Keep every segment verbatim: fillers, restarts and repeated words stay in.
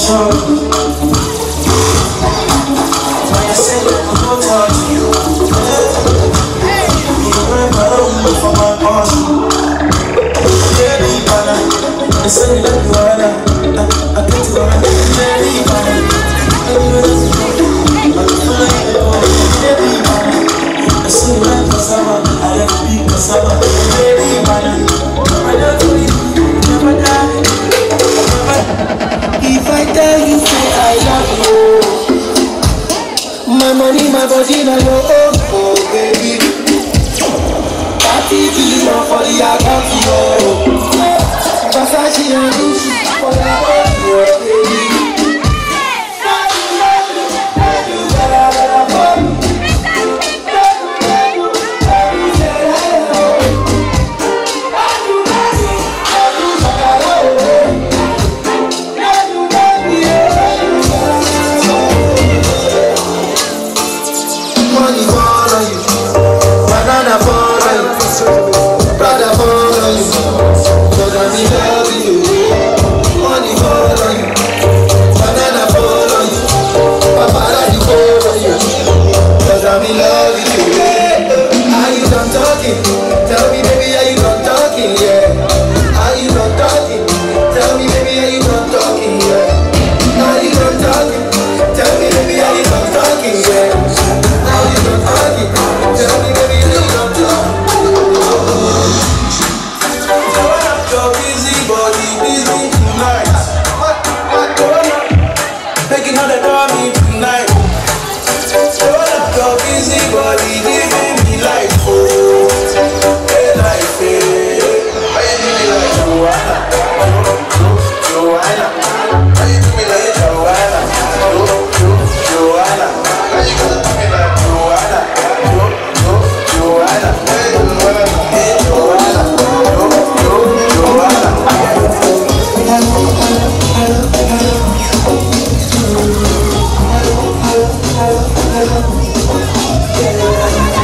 If I tell you, say I love you, my money, my body, my your own, oh baby. Party billion for the account, oh. Versace and Gucci for the account, oh baby. Yeah.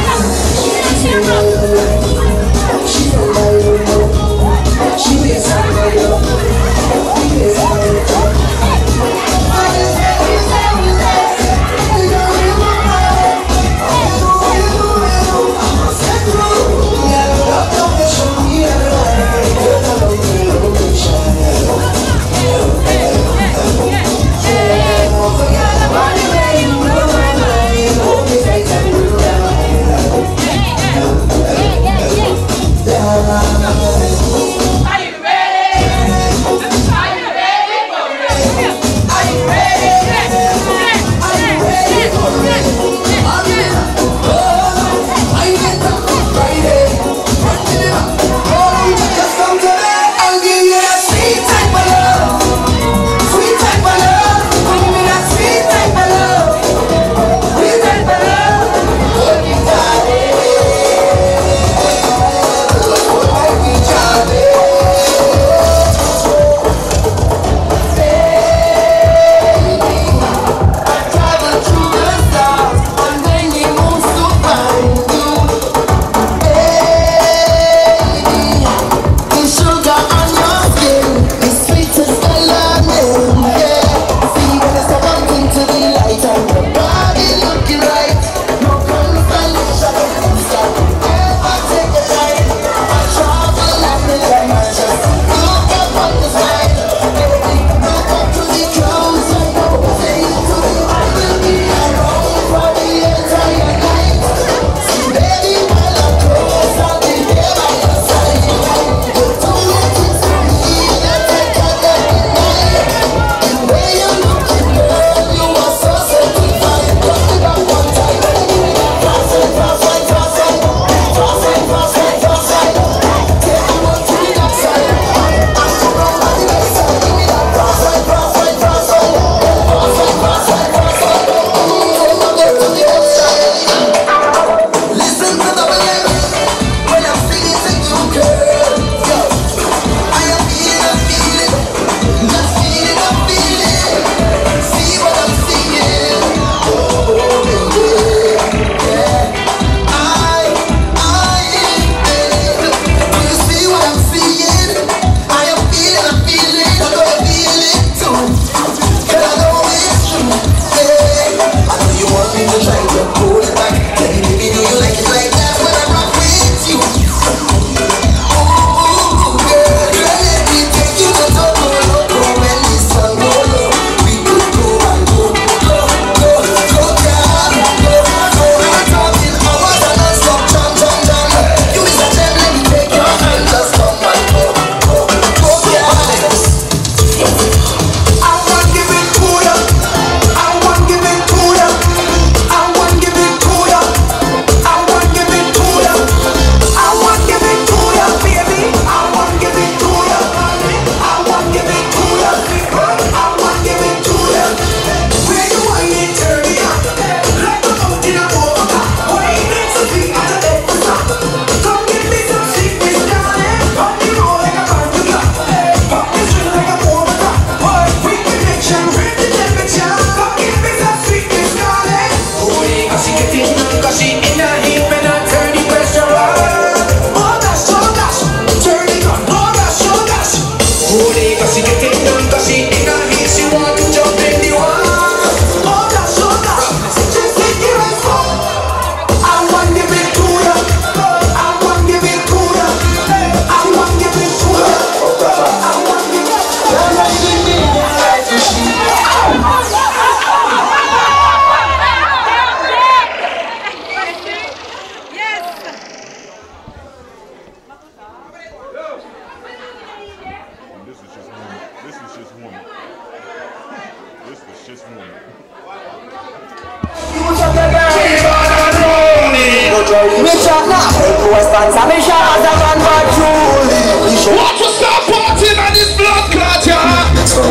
Me shot now. Western Samisha as a man for truly. Want to start partying on this blood clot, yeah?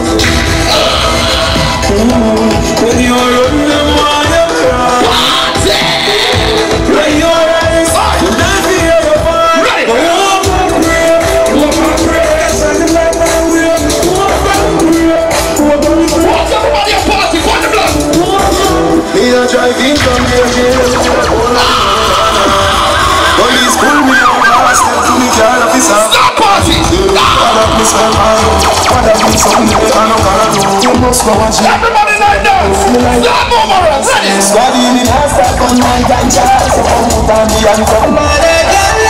When you're on the water, party! when you're eyes, you don't feel your fire. Ready? Walk and pray, walk and pray, something like that. Walk and pray, walk and pray. What's everybody a party for the blood? Me a driving from the jail. Police pull me over, step to me car officer. Stop party! Father, please help me. Father, please help me. I know God know. You must go and check. Everybody like that! Stop moving around! Ready? Squad in the house, start on my time, child. So come out and be and come. Mother, girl,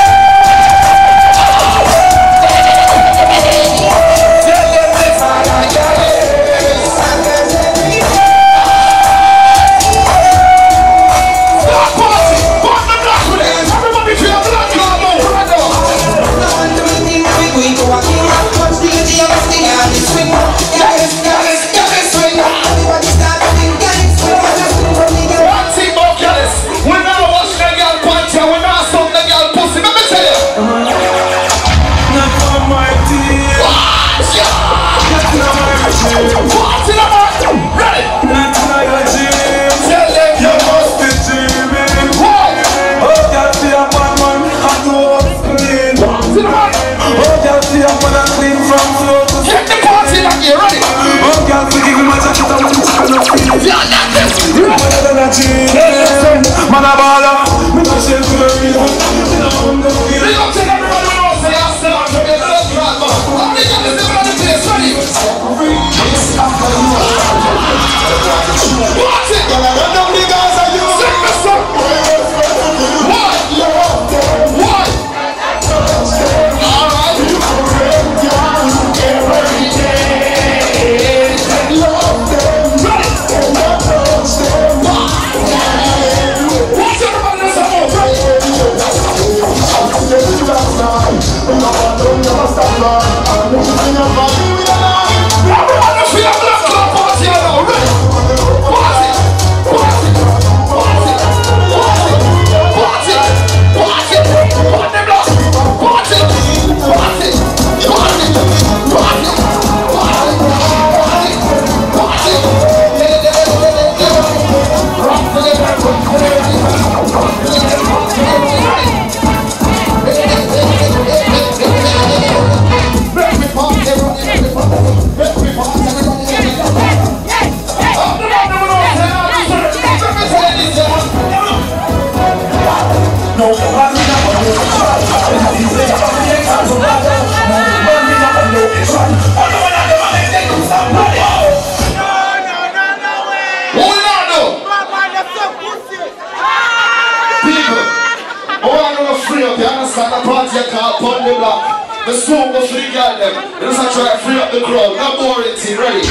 the song was free guy them. Let's not try to free up the crowd. Not boring team. Ready?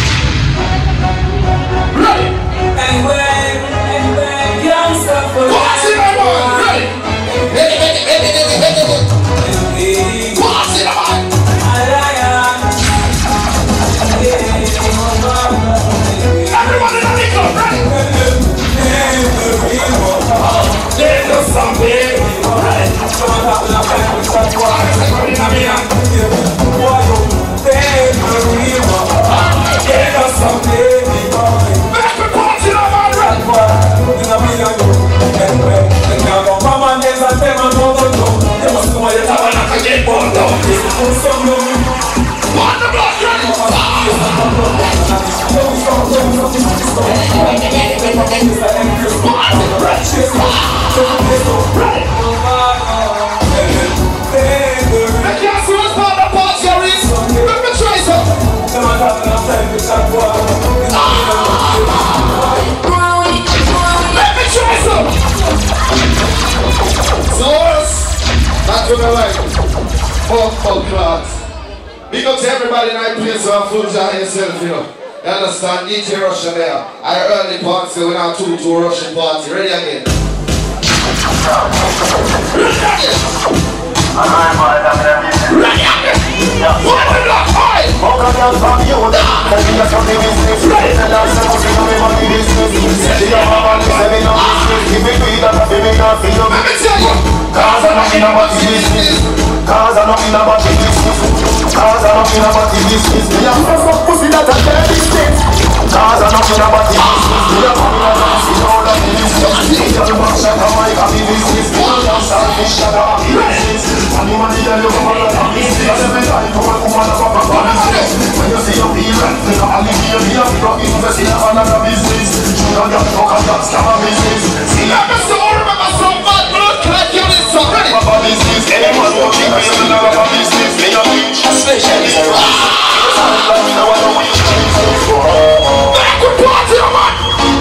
Ready? anyway, anyway, can't stop for Party everyone. Ready? Ready, ready, ready, ready, ready, ready. Party everyone. Everyone in the club. Ready? There's a something. Fuck, fuck, class. Big up to everybody in that place who have food on yourself, you know. You understand? D J Russian there. I early party, we now two to Russian party. Ready again? Ready again? Ready again? What the block? Oi! Let me tell you. in a body business. Cause I'm not in a body business. Cause I'm not in a body business. Me a fuck up pussy that a tell business. Cause I'm not in a body business. Me a come in a dance in all of the business. Me a back shot a mic a me business. Me a dance selfish shot a me business. And the money tell you come on a business. And every time come on come on a pop up a business. When you see your parent, me a alligator. Me a pick up invest in another business. Sugar got fuck and that's scam a business. See ya. Remember so, remember so bad blood clot you this already. Papa business, anyone walking with me now a business. Me a bitch, especially the rock. Now I know we back with party, man.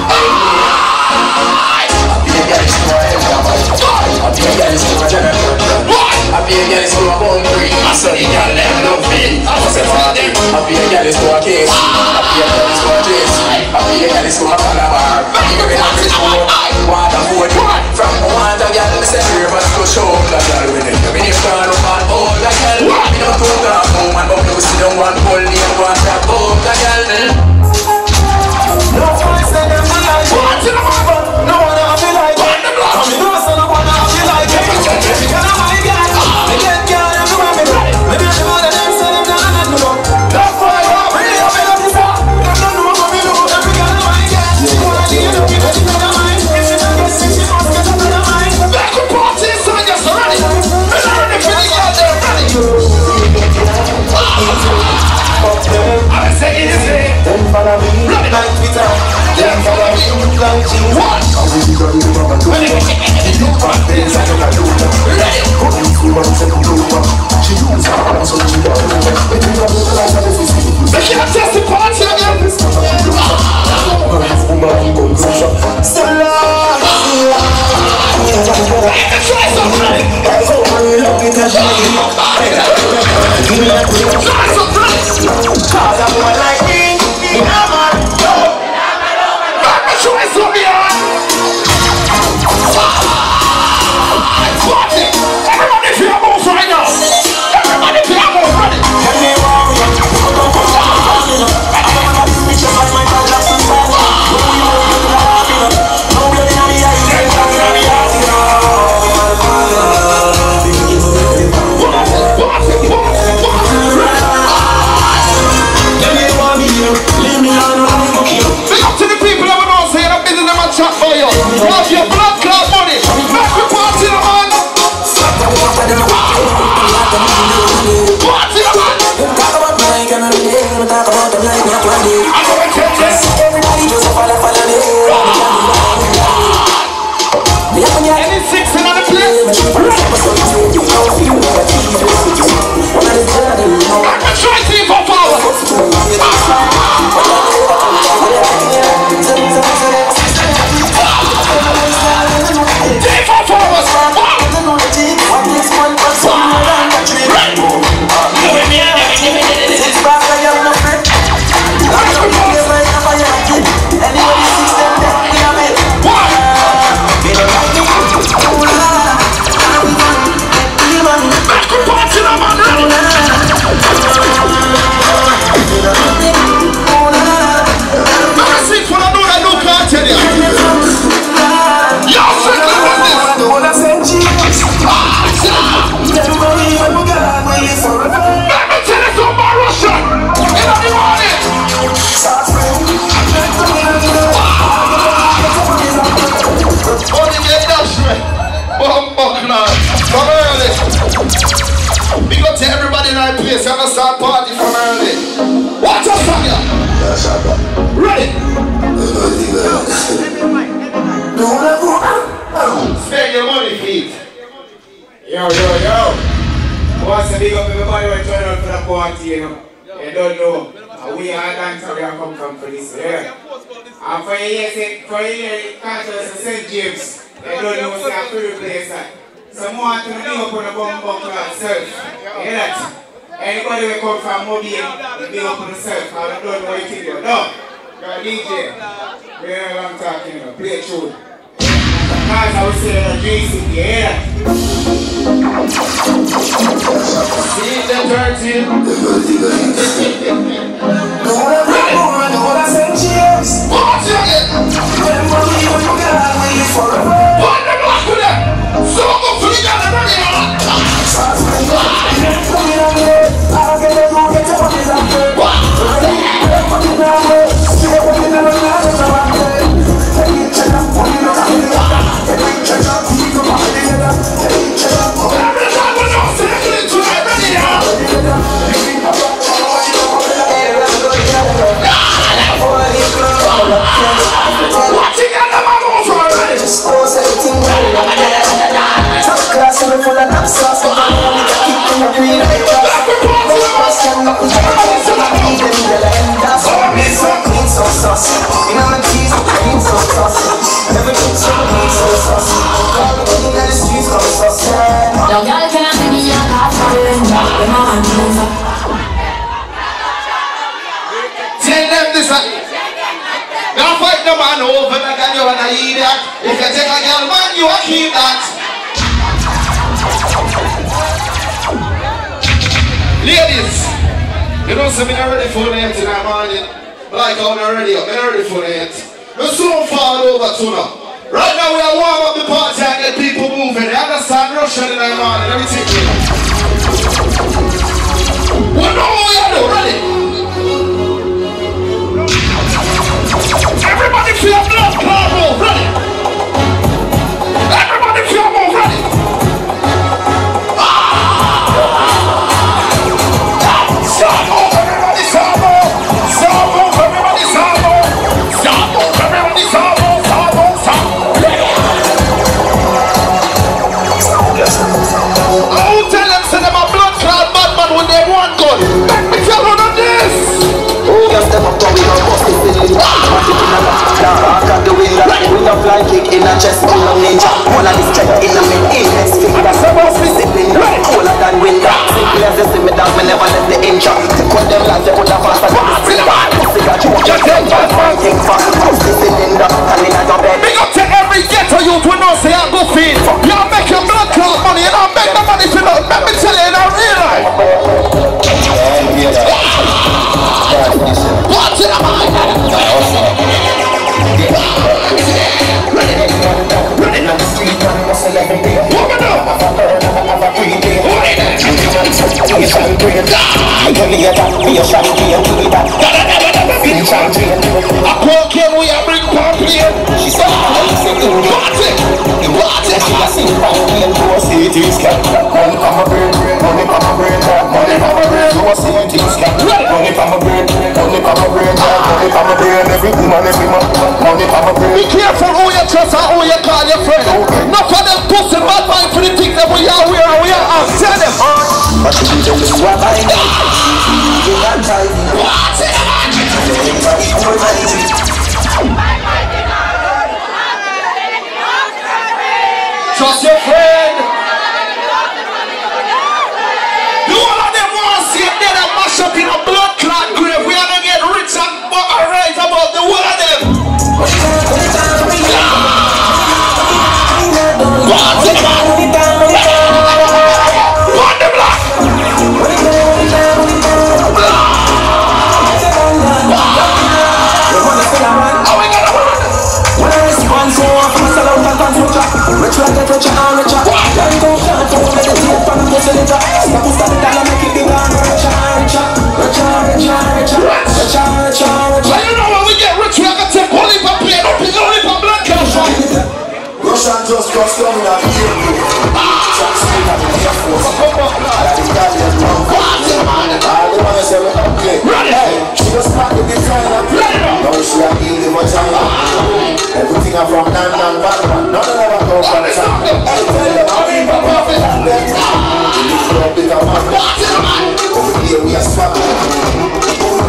I be a girl is for a I be a girl is for a general. I be a girl is for a boundary. I saw the girl them love me. I was a father. I be a girl is for a case. I be a girl is for a trace. I be a girl is for a calabar. I be a girl is for a water board. From the water girl, I say rivers to show the girl with it. I mean if you can't run all the girl, I don't talk to a woman, but you see them one pull me and one tap all the girl. no one say them be like what you know but no one have me like what the block me know so no one have me like it you know my girl me get girl and you want me right me be the man and them say them not nothing no that's why I really up in this house them don't know what me know every girl know my girl you wanna do you know you know you know my if you don't get sick she must get up in her mind Back with party, so I just ready. And I'm ready for the girl, they're ready. I'm saying this thing. them follow me like Twitter them follow me like jeans One. ready Ready. she use her arms so she got They can't test the party again. so long Try something. Try something. cause I'm more like me me a man Let me try something. Party. Everybody feel move right now. Everybody feel move ready. tell me why we are I don't wanna be rich like my dad like some time when we were young and happy no blood in the eyes no blood in the eyes tell me why me here leave me alone and fuck you Big up to the people that will know say that business them a chat for you. Have your blood clot money. Make me party the man. Party the man. Talk about my girl every day, we talk about them like not one day. I'm gonna take this. Everybody just follow, follow me. Any six in on the place. I'm gonna try to for power. Take for power. Big up to everybody in our place. I'm gonna start party from early. Watch out, Sonia. Ready? Spend your money, please. Yo, yo, yo. What's the big up everybody who turn out for the party, you know? You don't know. Uh, we are dancers, we are come from for this, yeah. And for your years, for your years, Castle Saint James, you don't know what's that pretty place at. Some more to the up on the bum bum class surf. You hear that? Anybody will come from Mobile, they be up on the surf. I don't know what you think about. No. You're a D J. We don't know what I'm talking about. Play a tune. Guys, I would say a J C, you hear that? See the dirty. Party again. Put the block with them. So go for the girl, ready, man. full of that sauce. But I only keep in the green like that. No question, nothing like that. So I need them, girl, and that's why I'm so clean, so saucy. You know my cheese, so clean, so saucy. Everything so clean, so saucy. All the way in the streets, so saucy. Yo, girl, can I give you a half a ring? When I'm moving. Tell them this. Don't fight no man over the girl, you wanna eat that. If you take a girl, man, you will keep that. Ladies, you know something I'm ready for them tonight morning. Like I'm not ready up, I'm not ready for them. We'll soon fall over to now. Right now we are warm up the party and get people moving. They understand Russian in the morning, everything. We know what we are doing, ready? Everybody feel blood clot move, ready? Everybody feel move, ready? Stop move, everybody stop move! Stop move, everybody stop move! Stop move, everybody stop move! Stop move, stop move! I won't tell them, say them a blood clot bad man when they want gun. Let me tell you on this! Just step up, we don't bust it in the I got the window, window fly kick in a chest, pull on ninja. One of the strength in a mid index finger. Cylinder, cooler than window. Simple as you see me down, me never let the inch up. Cut them like they put a fast and the sprinter. Pussy got you up, just take one fine king for. Push the cylinder, and in your bed. Big up to every ghetto youth we know say I go feed. You don't make your blood clot money, you don't make the money for nothing. Let me tell you in a real life. What's in the mind? Running on the street, running on celebrity. Woman up! I walk in, we are bring pump here. She said, what's it? What's it? I see you on me and go see it is cat. Money from my brain, money from my brain, money from my brain, go see it is cat. Money from my brain, money from my brain, money from my brain, every woman, every man, money from my brain. Be careful who you trust and who you call your friend. Not for them pussy bad mind for the things that we are, we are, we are, I'll tell them. But you do this what I know. You can't try me. What's it? Trust your friend. Do all of them want to see it dead and mash up in a blood clot grave. We are going to get rich and right about the whole of them. What's it? On the block. Rich like a rich and richer. Then go can't go meditate from the pussy litter. Stop to stop it and make it bigger and richer and richer. Richer, richer, richer. Richer, richer, richer. Well, you know when we get rich, we have to take only for play, not pick only for blood cash. Russian just crossed down in a field. Tracks in the Air Force. All the Italian man. All the ones that were ugly. She just packed the design and play. Now she a heal the vagina. Everything I'm from London, Batman. None of them go from the top. I tell them I'm in my profit and them. We live for a bigger man. Over here we are swapping.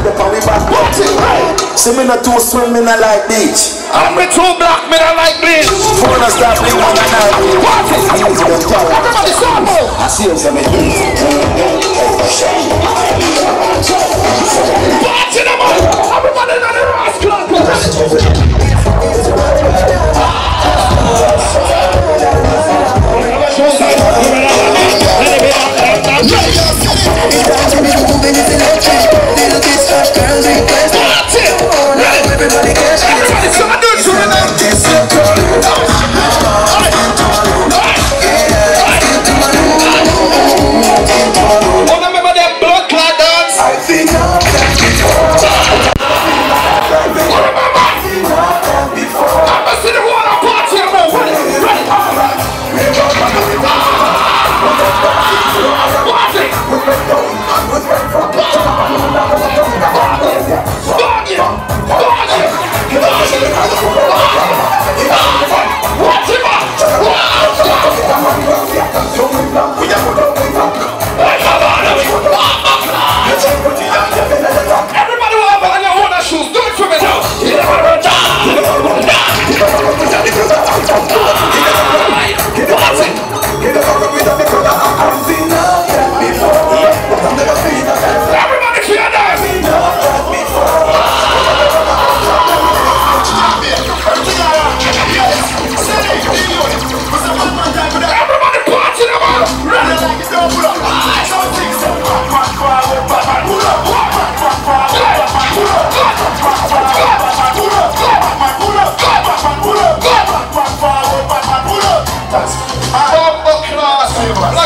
See me not too swim, me not like beach. I'm me too black, me not like bleach. Phone us stop me one and I do. What is it? Everybody sample. I see you some eat. Party them up. Everybody in the rascal. Everybody cash. Everybody start doing something like this.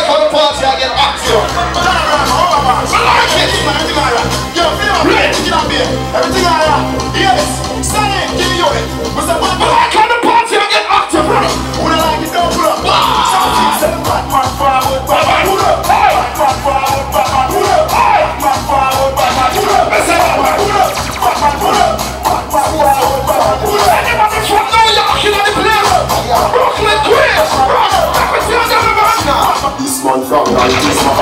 like how the party I get active. I like it. Everything I got. Yo, feel me? Get up here. Everything I got. Yes. Stand in. Give you it. What's up? I like how the party I get active. Who don't like it? Don't pull up. Back, back, forward, back, back, pull up. Back, back, forward, back, back, pull up. Back, back, forward, back, back, pull up. Back, back, pull up. Back, back, pull up. Back, back, forward, back, back, pull up. Anybody from New York in the place? Brooklyn, Queens. Back with you, gentlemen. This man from nineties, my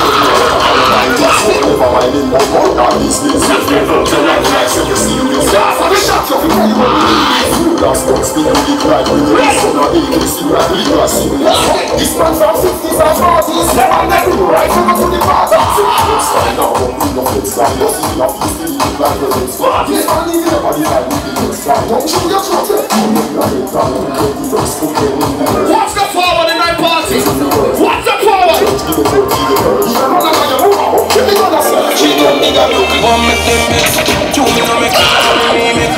never mind in the more than these days. If you don't tell me like say you see this, I will shut you before you want. Last time speak to the crowd with the rest of the A K C like legal serious. This man from fifties and forties, never never right to go to the party. Next time now, don't bring no flex down. You're seeing a piece of the black brothers. This man leaving up on the time with the next time. Don't show your truck. What's the forward in that party? What's the forward? She don't think I'm looking for me, two me no make me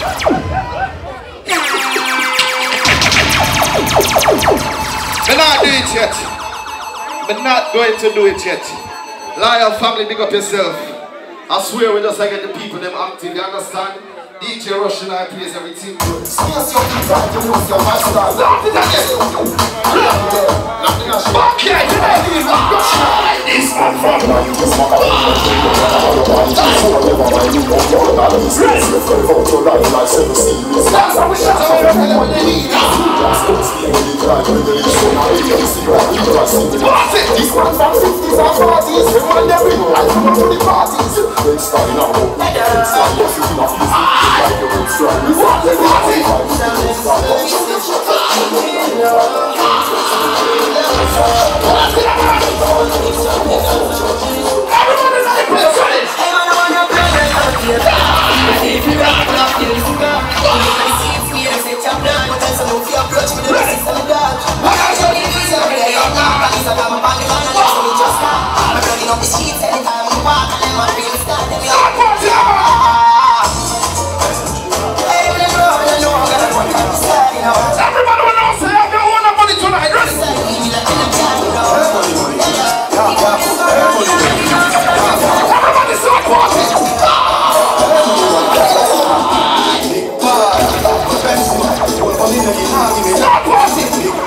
We're not doing it yet. We're not going to do it yet. Lion family, big up yourself. I swear we just like get the people them active, you understand? D J Russian I plays everything good. Yes, your people are the most of my stars. Nothing again. Nothing else. Okay, today This man from nineties, my so never mind you don't know that it's this. You're very out your life like seven series. That's how we shut up and tell what you need. That's what's the only time when the leash on our A K C like you are seeing. This man from fifties and forties, the man that we like to go to the parties. When starting out, it's like you're shooting off this like you're in strike. What the party? everybody in the place, right? Everybody will know say I don't want the money tonight, ready? Everybody start party. Start party.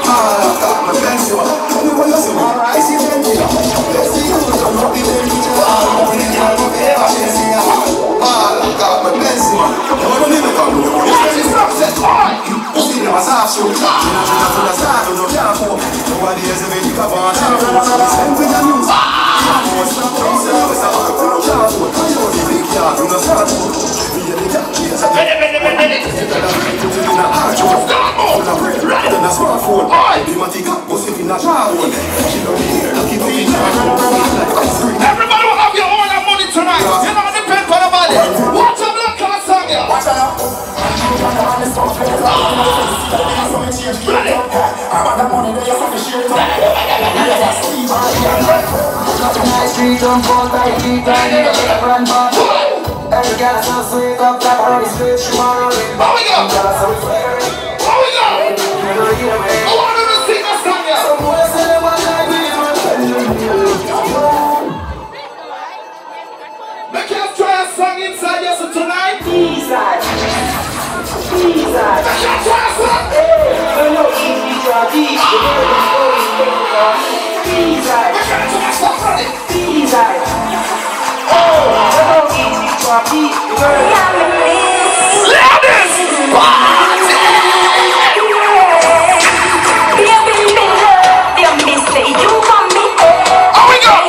Everybody will have your own money tonight. You know, depend on the money. Watch out, black car song here. Watch out. How we go? How we go? I want to sing a song here. Make us try a song inside here so tonight. Inside. Inside. Make us try a song. Hey, no, easy to a beat. Inside. Make us try a song, ready? Inside. Oh, no, easy to a beat. Loudest party! How we go?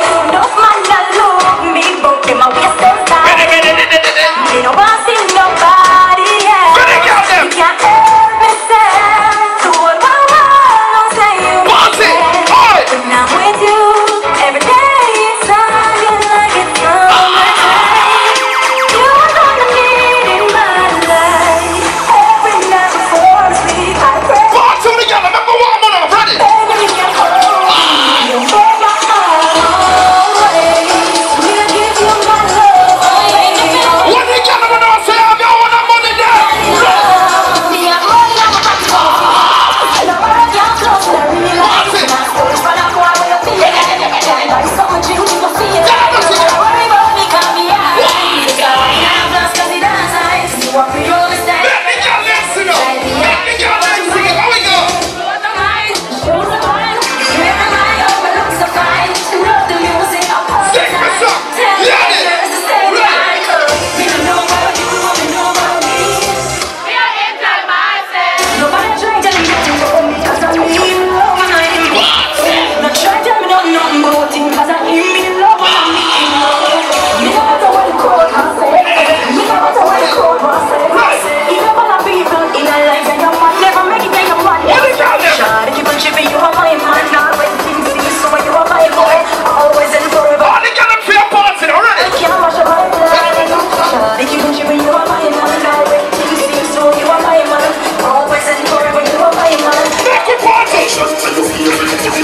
Every day it's something like it's summertime. You want to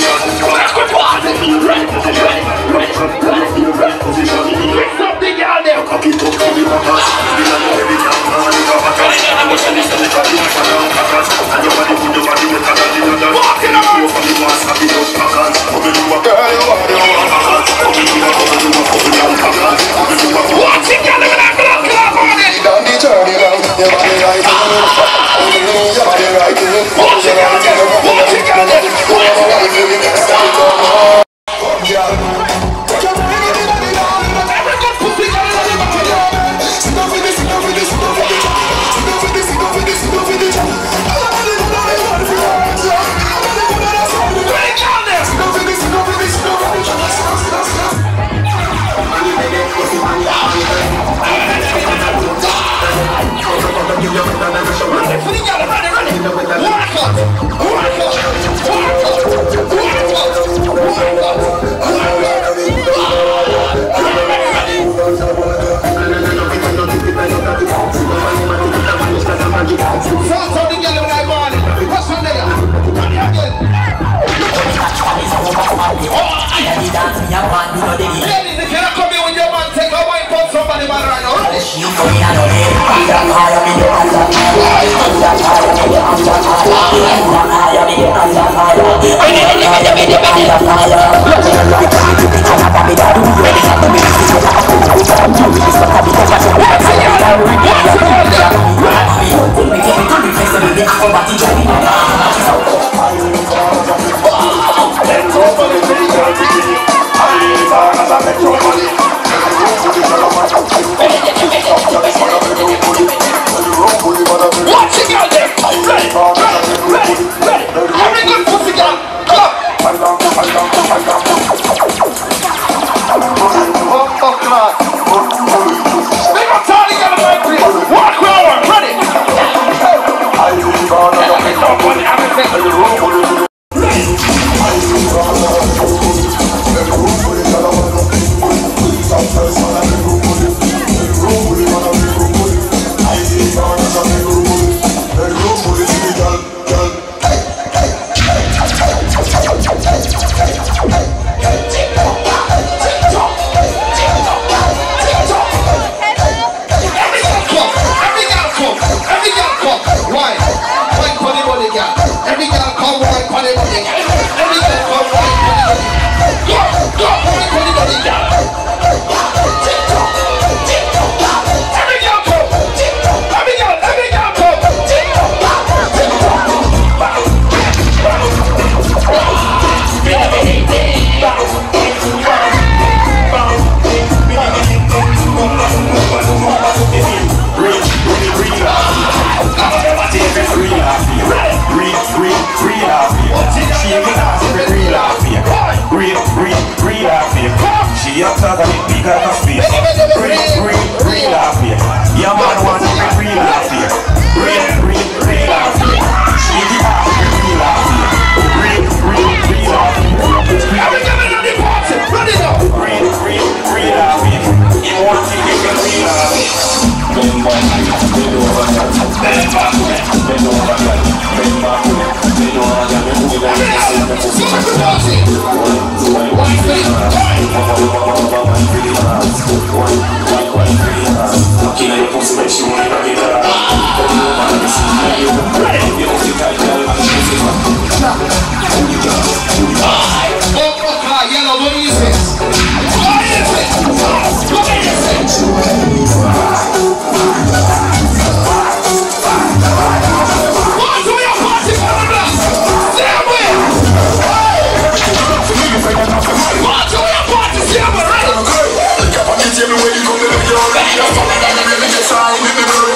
Tell me where you come to the yard.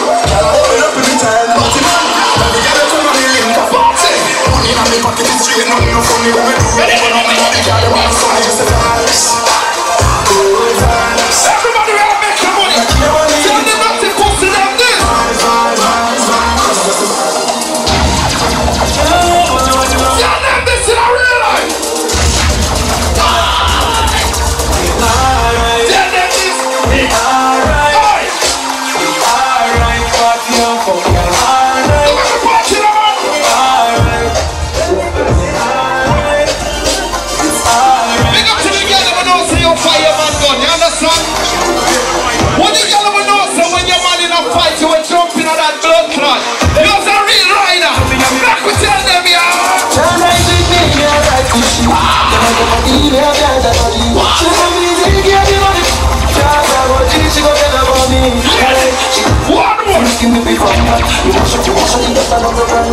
I'm making me big one. You wash up, you wash up, you just a number one.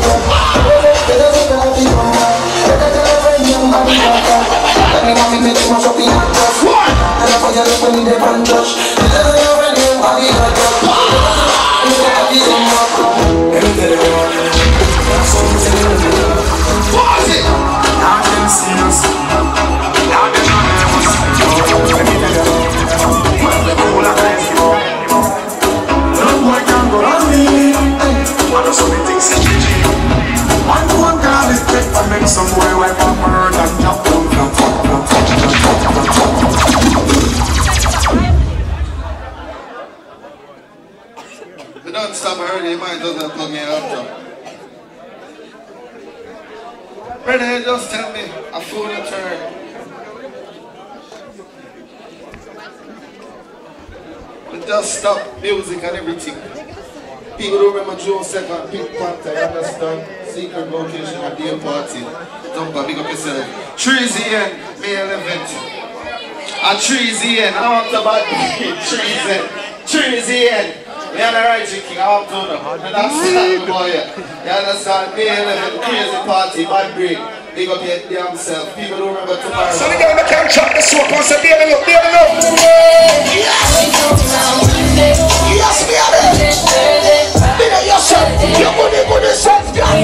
Let me want me make you wash up in your dress. And I forget it when you dey on touch. You let me know when you're body like that. You get happy in my car. Pause it! Now them serious. Now them not nervous. Let me tell you. When the cool and crazy. No boy can go on me. What are some things in G G? One to one girl is quick and make some boy wipe up her and jump down, jump, jump, jump, jump, jump, jump. We don't stop early, you might doesn't plug me after. Brother, just tell me, a fool a turn. We just stop music and everything. People don't remember Joe second, Pink Panther, you understand? Secret location at the party. Don't up, big up yourself. Treasy N, May eleventh. A Treasy N, I want to buy Treasy N. Treasy N. We are the right king, I want to know. And that's the boy. You understand? May eleventh, crazy party, bad break. Big up your damn self. People don't remember tomorrow. So the girl can chop the soap and say, baby, look, baby, look. Yes! Yes, baby! Big up yourself. You're good, you're good, yourself, girl.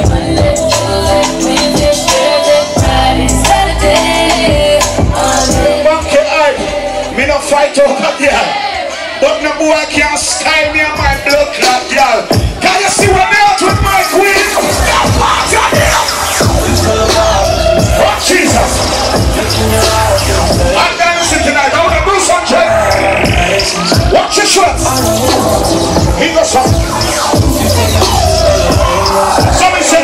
Monkey eye. Me no fight over here. But no boy can't style me on my blood clot, girl. Can you see what they out with my queen? Oh, Jesus! I'm dancing tonight. I want to do something. Watch your shots. He goes up. Somebody said,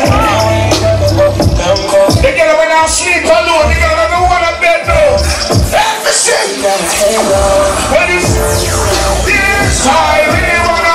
they get up when I sleep alone. They get up when I bed now. Everything. What is this? I really wanna.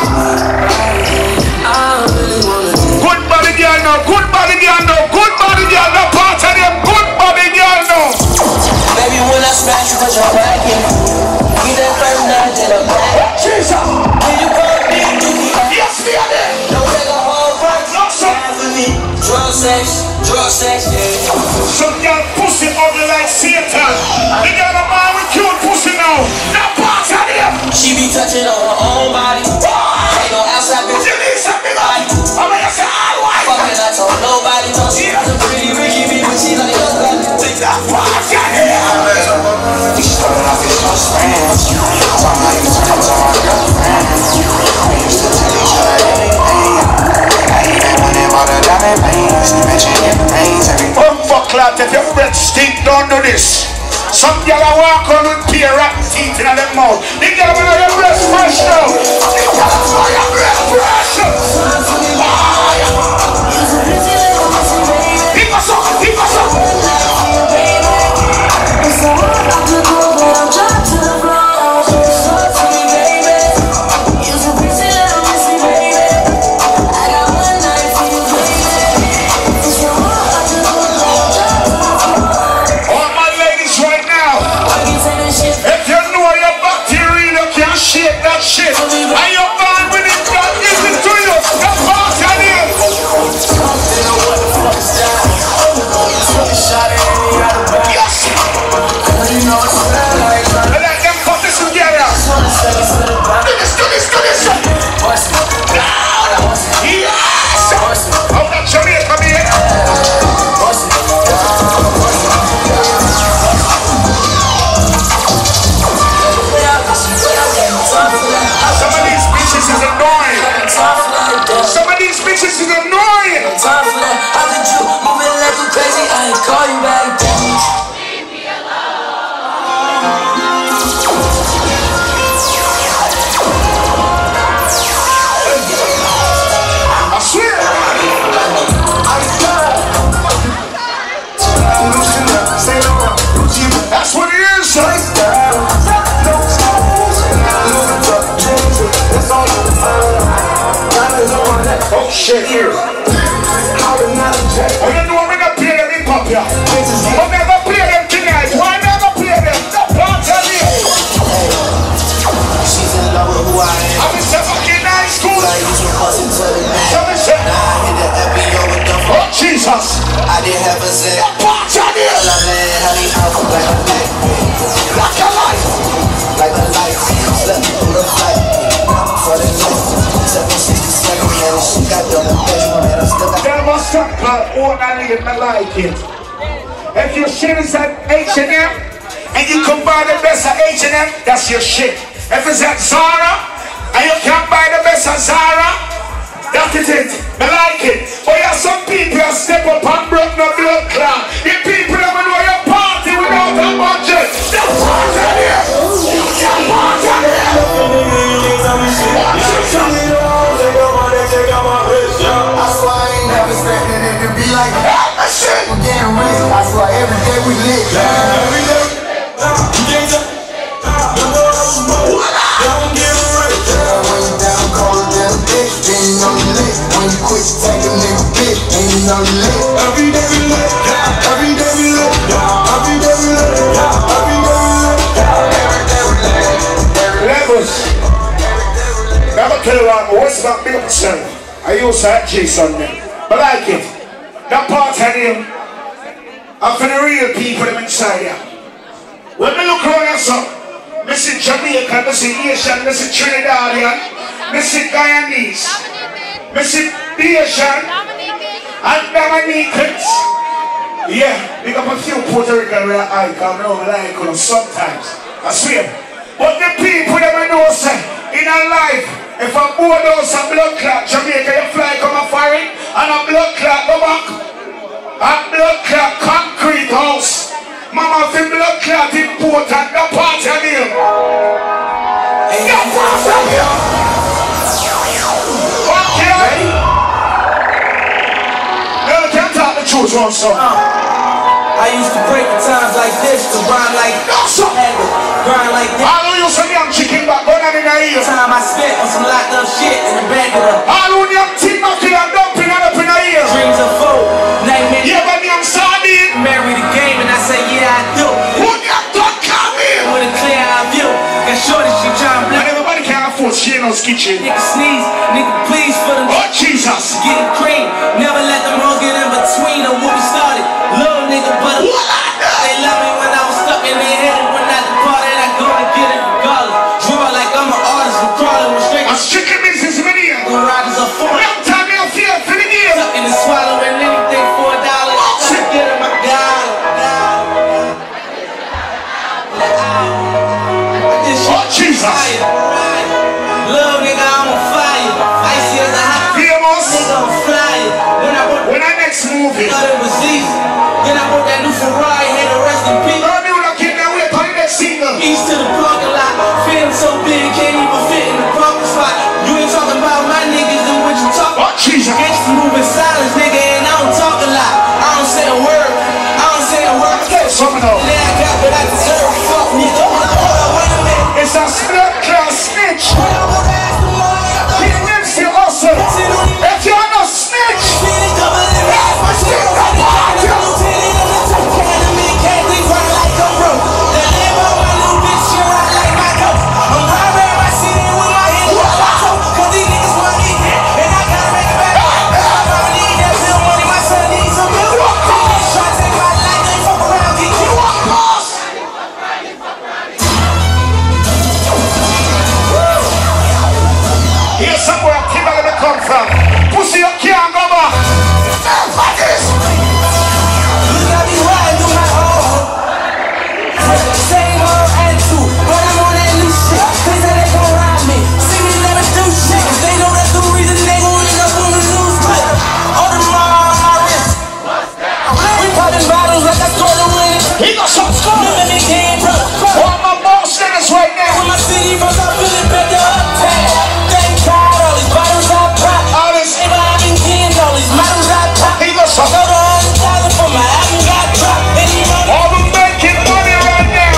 Good body girl now. Good body girl now. Good body girl now. Part of them. Good body girl now. Baby, when I smash you, cause you're wagging. Get that first night in a bag. Jesus! When you come in, you can. Yes, we are there. Don't take a whole bunch. No, sir. For me. Drug sex, drug sex, yeah. Some girl pussy ugly like Satan. They got a man with cute pussy now. Now part of them. She be touching on her own body. Ain't no outside bitch. You need something body. I'm gonna say all white. Fucking I told nobody. Don't see her. The pretty Ricky B, but she like a gun. Take that part of them. We started off as close friends. Some like you turn to my girlfriend. We used to tell each other anything. I even went and bought a diamond rings. Mention your rings every Oh, fuck, lad, if your breath stink, don't do this. Some girl I walk on with tear rotten teeth in their mouth. They get up in your breath fresh now. They get up in your breath fresh. He goes up, he goes up. Shit, that shit. Are you born with it? God gives it to you. That part of you. Yes. I like them put this together. Do this, do this, do this. Down. Yes. How that Jamaica be here? Some of these bitches is annoying. Some of these bitches is annoying. Time for that. How could you move it like you crazy? I ain't call you back down. Leave me I swear. That's what it is. Oh shit, here. honey out like a light. Like a light. Like a light. Look through the fight. For the night. seven sixty-seven, man. She got double bedroom, man. I still got. There must stop club. All I need, I like it. If your shit is at H and M and you can buy the best at H and M, that's your shit. If it's at Zara and you can't buy the best at Zara, that is it. I like it. But you have some people that step up and broke no blood clot. The people that know your party without a budget. The party here. The party here. That's why I ain't never expecting it to be like that. We're getting rich. That's why every day we lit. Every day. When you down cold, then bitch, then you know you lit. When you quit, you take a nigga bitch, then you know you lit. Every day we lit. Every day we lit. Every day we lit. Every day we lit. Every day we lit. Levels. Never tell you what, what's that big percent? I use that Jason there. But I like it. That part of him. And for the real people them inside here. When I look around at some, I see Jamaican, I see Asian, I see Trinidadian, I see Guyanese, I see Asian and Dominicans. Yeah, we got a few Puerto Rican real icons, I don't like them sometimes. I swear. But the people that I know say, in a life, if a board house a blood clot, Jamaica, you fly come a foreign, and a blood clot go back. A blood clot concrete house. Mama, the blood clot important, the party of him. The party of him. Okay. Now you can't talk the truth one song. I used to break the times like this to grind like no, so. grind like this. I know you some young chicken back going on in the ear. Time I spent on some locked up shit in the back of the. I know young chicken back in and dumping and up in the ear. Dreams of food, nightmares. Yeah, but young sardine. Marry the game and I say yeah I do. Who got that come in? With a clear eye view. Got shorty she trying to and everybody can afford Shino's kitchen. Nigga sneeze, nigga please for them. Oh Jesus. Getting cream, never let them all get in between of what we started. Little nigga, but they love me when I was stuck in their head. And when I departed, I go to get it regardless. Draw like I'm an artist, I'm crawling with straight. I'm stricken business many years. The riders are for long time I feel for the year. Sucking and swallowing anything for a dollar. I get him, I got it. Oh Jesus. Little nigga, I'm on fire. Icy as a hot famous. Nigga, I'm flying. When I when I next move it. Thought it was easy. Then I bought that new Ferrari, had to rest in peace. I knew I came down with a next single. East to the parking lot, feeling so big, can't even fit in the parking spot. You ain't talking about my niggas and what you talking about. Oh Jesus. Gangsta moving silence, nigga, and I don't talk a lot. I don't say a word, I don't say a word. Okay, something else. Then I got what I deserve. Fuck nigga, hold up, wait a minute. It's a split class snitch. He lives here also. If you're not snitch, that's my shit. Pussy up can't go back. Fuck this. You got me riding through my own. Same old attitude, but I'm on that new shit. They say they gon' ride me. See me never do shit. They know that's the reason they gon' end up on the news clip. All the mall on my wrist. We popping bottles like I scored a win. He got some score. Living in game, brother. All my boss niggas right now. When my city first I feel it better uptown. Thank God all these bottles I pop. All this. I've been getting all these models I pop. He got some. Over a hundred thousand for my album got dropped. And he run all the making money right now.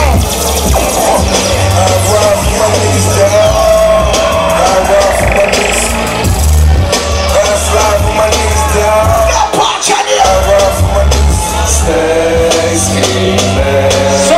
I ride for my niggas down. I ride for my niggas. I fly for my niggas down. I ride for my niggas. Stay scheming.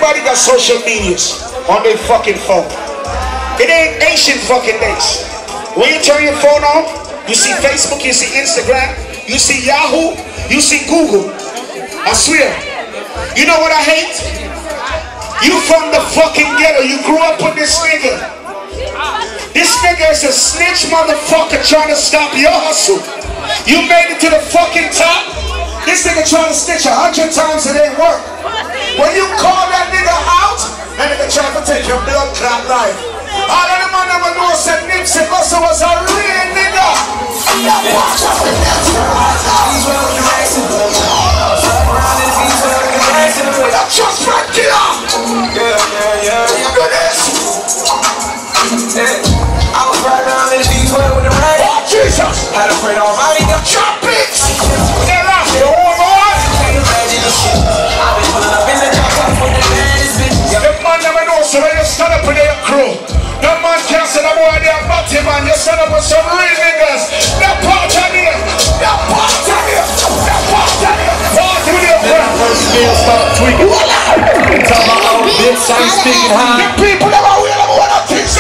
Everybody got social medias on their fucking phone. It ain't ancient fucking days. When you turn your phone on, you see Facebook, you see Instagram, you see Yahoo, you see Google. I swear. You know what I hate? You from the fucking ghetto. You grew up with this nigga. This nigga is a snitch motherfucker trying to stop your hustle. You made it to the fucking top. This nigga trying to snitch a hundred times, it ain't work. When you call that nigga out, that nigga trying to take your blood clot life. All of the man never know said Nipsey Hussle was a real nigga. Just right here. Yeah, yeah, yeah. Look at this. I was riding around in the D twelve with the rain. Oh, Jesus. Had a friend already. Chop it. Get out here, one more. Can't imagine this shit. I've been pulling up in the drop top with the baddest bitch. The man never knows, so when you stand up with their crew. The man can't say the boy they're batty, man. You stand up with some real niggas. They're part of here. They're part of here. They're part of here. Part with your friend. First feel start tweaking. Tell my own bitch I'm speaking high. The people never will ever want to think so.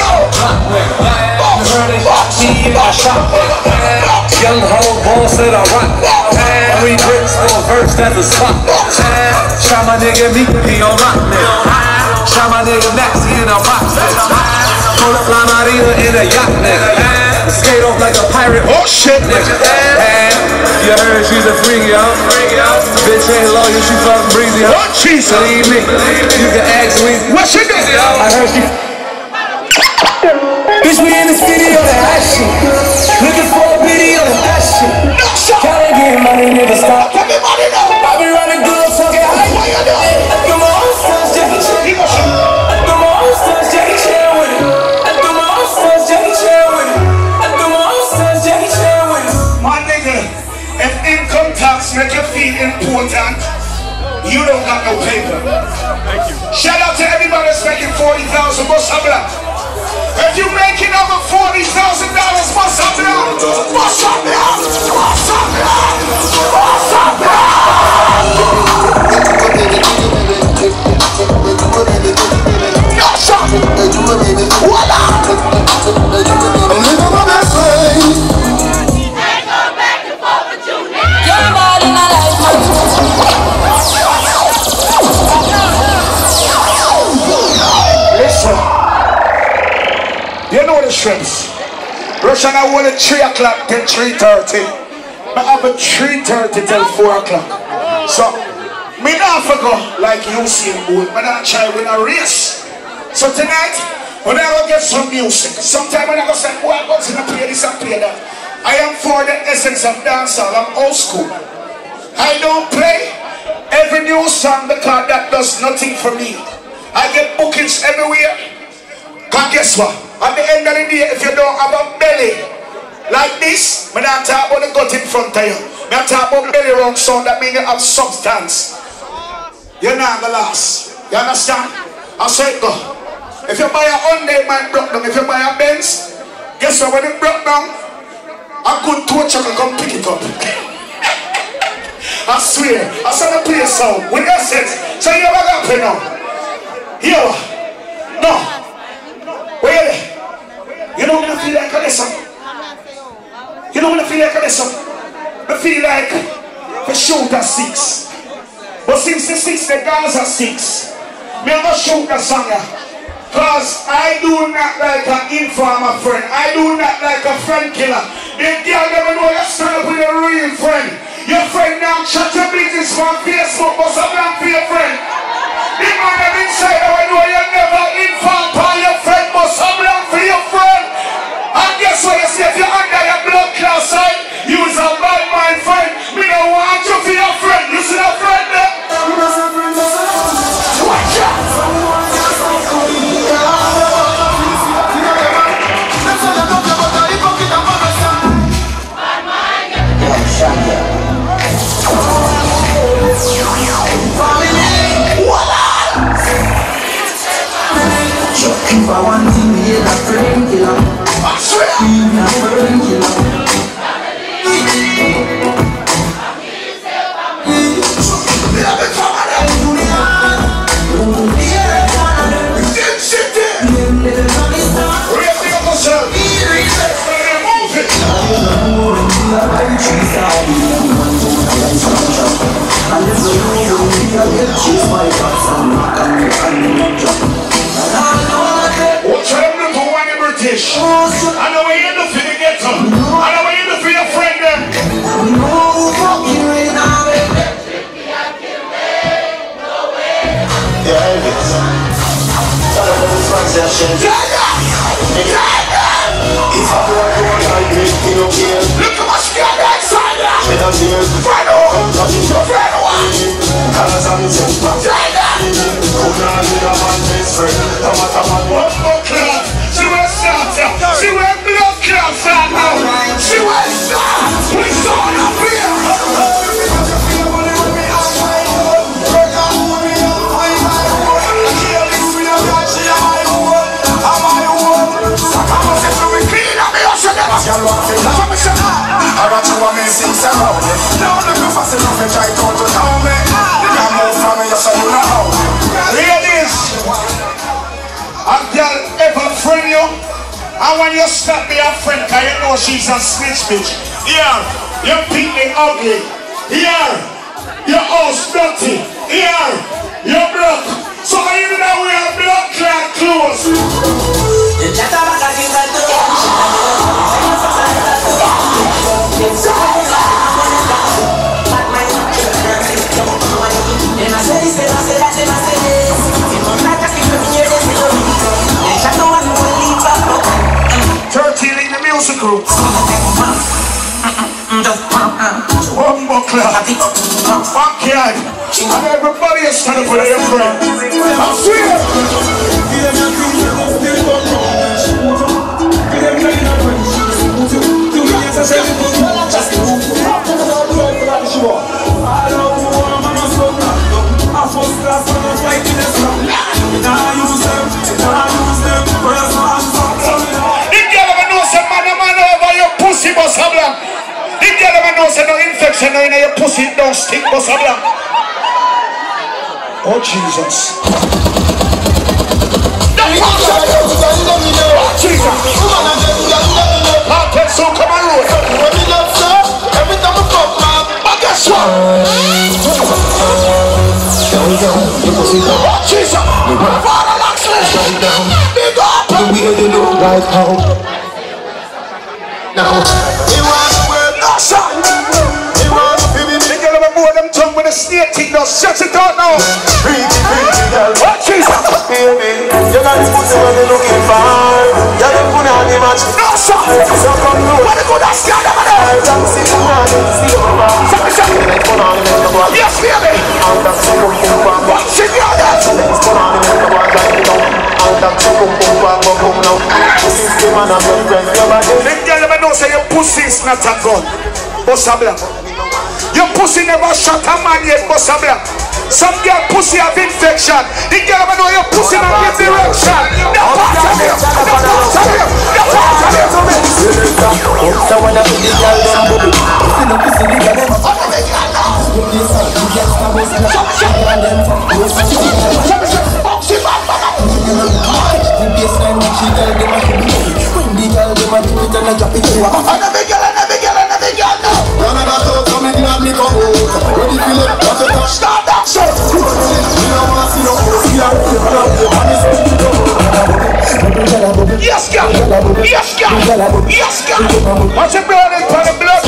Young hoe boy said I rock. Three bricks for a verse, that's a spot. Shot my nigga Meek, he on rock nigga. Shot my nigga Max, he in a box nigga. Pull up La Maria in a yacht nigga. Skate off like a pirate, oh shit nigga. You heard she's a freak, yo. Bitch ain't loyal, she fucking breezy, ho. Oh Jesus, believe me, you can ask me. What she did? I heard she. Bitch, we in this video, that hot shit. Looking for a video, that shit. Tryna get money, never stop. I be running good, talking high. The monsters, Jackie Chan. The monsters, Jackie Chan with it. The monsters, Jackie Chan with it. The monsters, Jackie Chan with it. My nigga, if income tax make you feel important, you don't got no paper. Thank you. Shout out to everybody that's making forty thousand. What's up, black? If you're making over forty thousand dollars, what's up now? What's up now? What's up now? What's up now? What's up? Voila! I'm living my best life. Ain't going back and forth with you, nigga. You're not in my life, man. Listen. You know the shrimps. Russian I want at three o'clock till three thirty. I have a three thirty till four o'clock. So, me not go like you see boy. I not try win a race. So tonight, when I go get some music, sometime when I go say, boy, I'm going to play this and play that. I am for the essence of dancehall. I'm old school. I don't play every new song because that does nothing for me. I get bookings everywhere. Cause guess what? At the end of the day, if you don't have a belly like this, I'm not talking about the gut in front of you. I'm talking about belly round sound, that means you have substance. You're not the last. You understand? I say it go. If you buy a Hyundai, it might broke down. If you buy a Benz, guess what? When it broke down, a good tow truck will come pick it up. I swear, I saw the play sound with essence. So you ever got pay now? Here, no. Wait, you don't want to feel like a lesson. You don't want to feel like a lesson. I feel like the shoot at six. But since the six, the guys are six. Me I'm gonna shoot the song. Cause I do not like an informer friend. I do not like a friend killer. The girl never know you stand up with a real friend. Your friend now shut your business on Facebook, but some damn for your friend. The man them inside, I know you never inform for your friend, but some damn for your friend. And guess what you say? If you're under your blood class side, you is a bad mind friend. Me don't want you for your friend. You see that friend there? Watch out! If I want to be a friend killer, I swear I'm a friend killer. Yeah. If I go out like this, you don't care. Look at my skin inside there. Friend of yours, friend of one, friend of one. Cause I'm just my friend. Could not be a man best friend. I'm a man. One more club. She was shot. She went blood club fan now. She was shot. We saw her up here. I got you amazing sound. Now look you fast enough and try to tell me. You can move from me, so you know how. Ladies, a girl ever friend you, and when you stop me a friend, cause you know she's a snitch bitch. Here, you pick me ugly. Here, your house dirty. Here, you're broke. So even though we have blood clot clothes. thirteen in the musical. One more clap. Backyard. And everybody is standing for their friend. I'm sweet. Infection in your pussy don't stink, boss. Oh Jesus. So come on, every time I fuck my but guess what? Oh Jesus. Father Luxley. Big up. The way you look right home. Now you want the world, no son. You want to be the girl of a boy, them tongue with a snake thing, no shut it down now. Pretty, pretty girl. What Jesus? Baby, you got the pussy when you're looking for. You're the good on the match. No son. So come through. What the good ass guy over there? I'm sick of my see over. Suck it, suck it. Yes, baby. What shit you on that? Let's put on the make the boy like it down. I'll have to come, come, come, come, come now. Pussy man, I'm your friend. You're my girl. Know say your pussy is not a gun, bossa black. Your pussy never shot a man yet, bossa black. Some girl pussy have infection. The girl ever know your pussy not get direction. The part of you, the part of you, the part of you. So when I put the girl them bubble, you see the pussy the girl them. What do they got now? You get some, you get some, you get some, you get some, you get some, you get some, you get yes, God. Yes, God. Yes, God. What's your brother for the blood?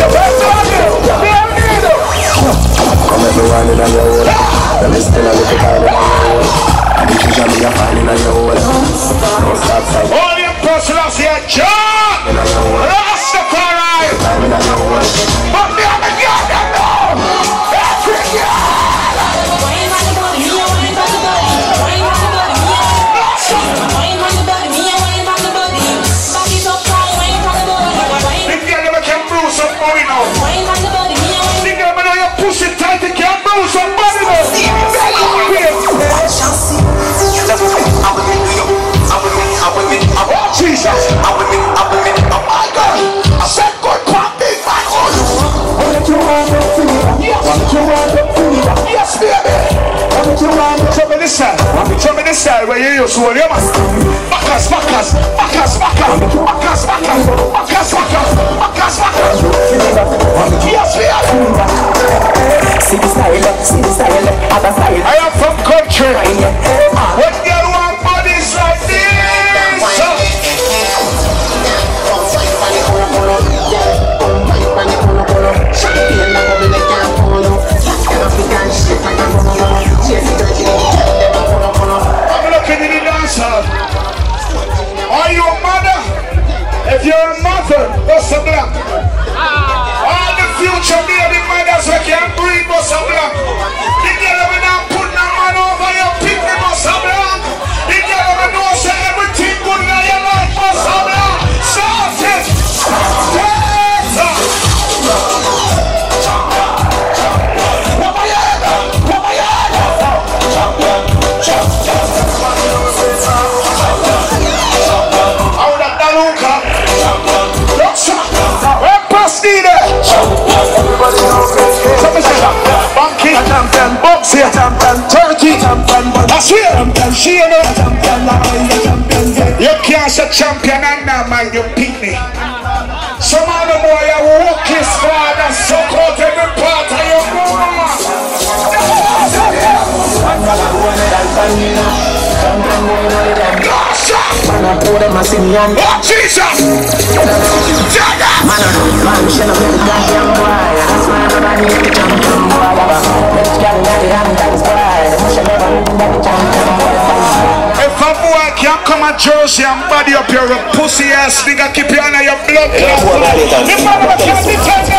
I'm everyone in your world. Let me still a little time in your world. And if you jam me, I'm finding in your world. No stop sign. All your personals here, John! Rastafari! Time in your world. But me, I'm a girl that know! Every girl! Wine on the body, me, wine on the body. Wine on the body, me, wine on the body. Me, wine on the body. Back it up, wine on the body. The girl never can bruise up, boy, now. Wine on the body, me, wine. The girl never you push it tight, you can't bruise up, body, now. Oh, Jesus! I'm with me, I'm with me, oh my God! I said, good pop, big man, oh you! What you want to see? Yes! What you want to see? Yes, baby! What you want to see? Show me this side. Show me this side where you use to hold your man. Backers, backers, backers, backers, backers, backers, backers, backers, backers, backers. Yes, baby! See the style, see the style, other style. I am from country. What girl want bodies like this? champion, but I swear, champion, she you know. champion, champion. You can't say champion and now man, you pick me. Some of the boy you walk his father, suck out every part of your mama. Oh Jesus! If a boy can't come at Jersey and body up your pussy ass nigga, keep you under your blood clot. The mother can't detect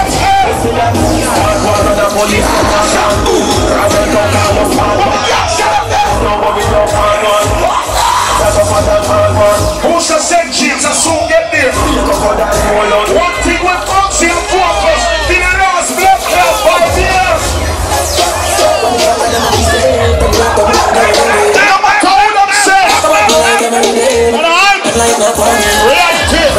who's the same James? I soon get there. One thing with Foxy and Focus, the last blood clot five years. No matter what I'm saying, and I'm reactive.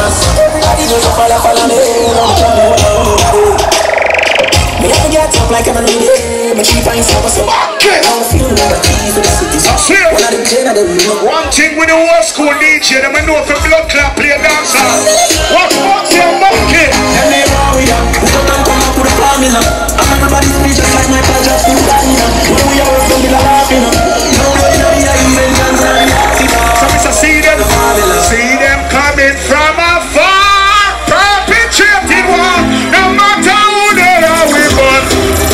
Me have to get up like I'm a lady, but she finds out what's up. I don't feel like a key for the city. One of them ten of them, you know. One thing with the old school D J, them I know if a blood clot play a dancer. What Foxy and Monkey? And they wrong with them. We don't come up with a formula. I'm everybody's speech just like my car just in China. When we are working, we're laughing. No, no, no, yeah, even guns are laughing. So Mister see them, see them coming from afar, perpetrating war, no matter who they are, we born.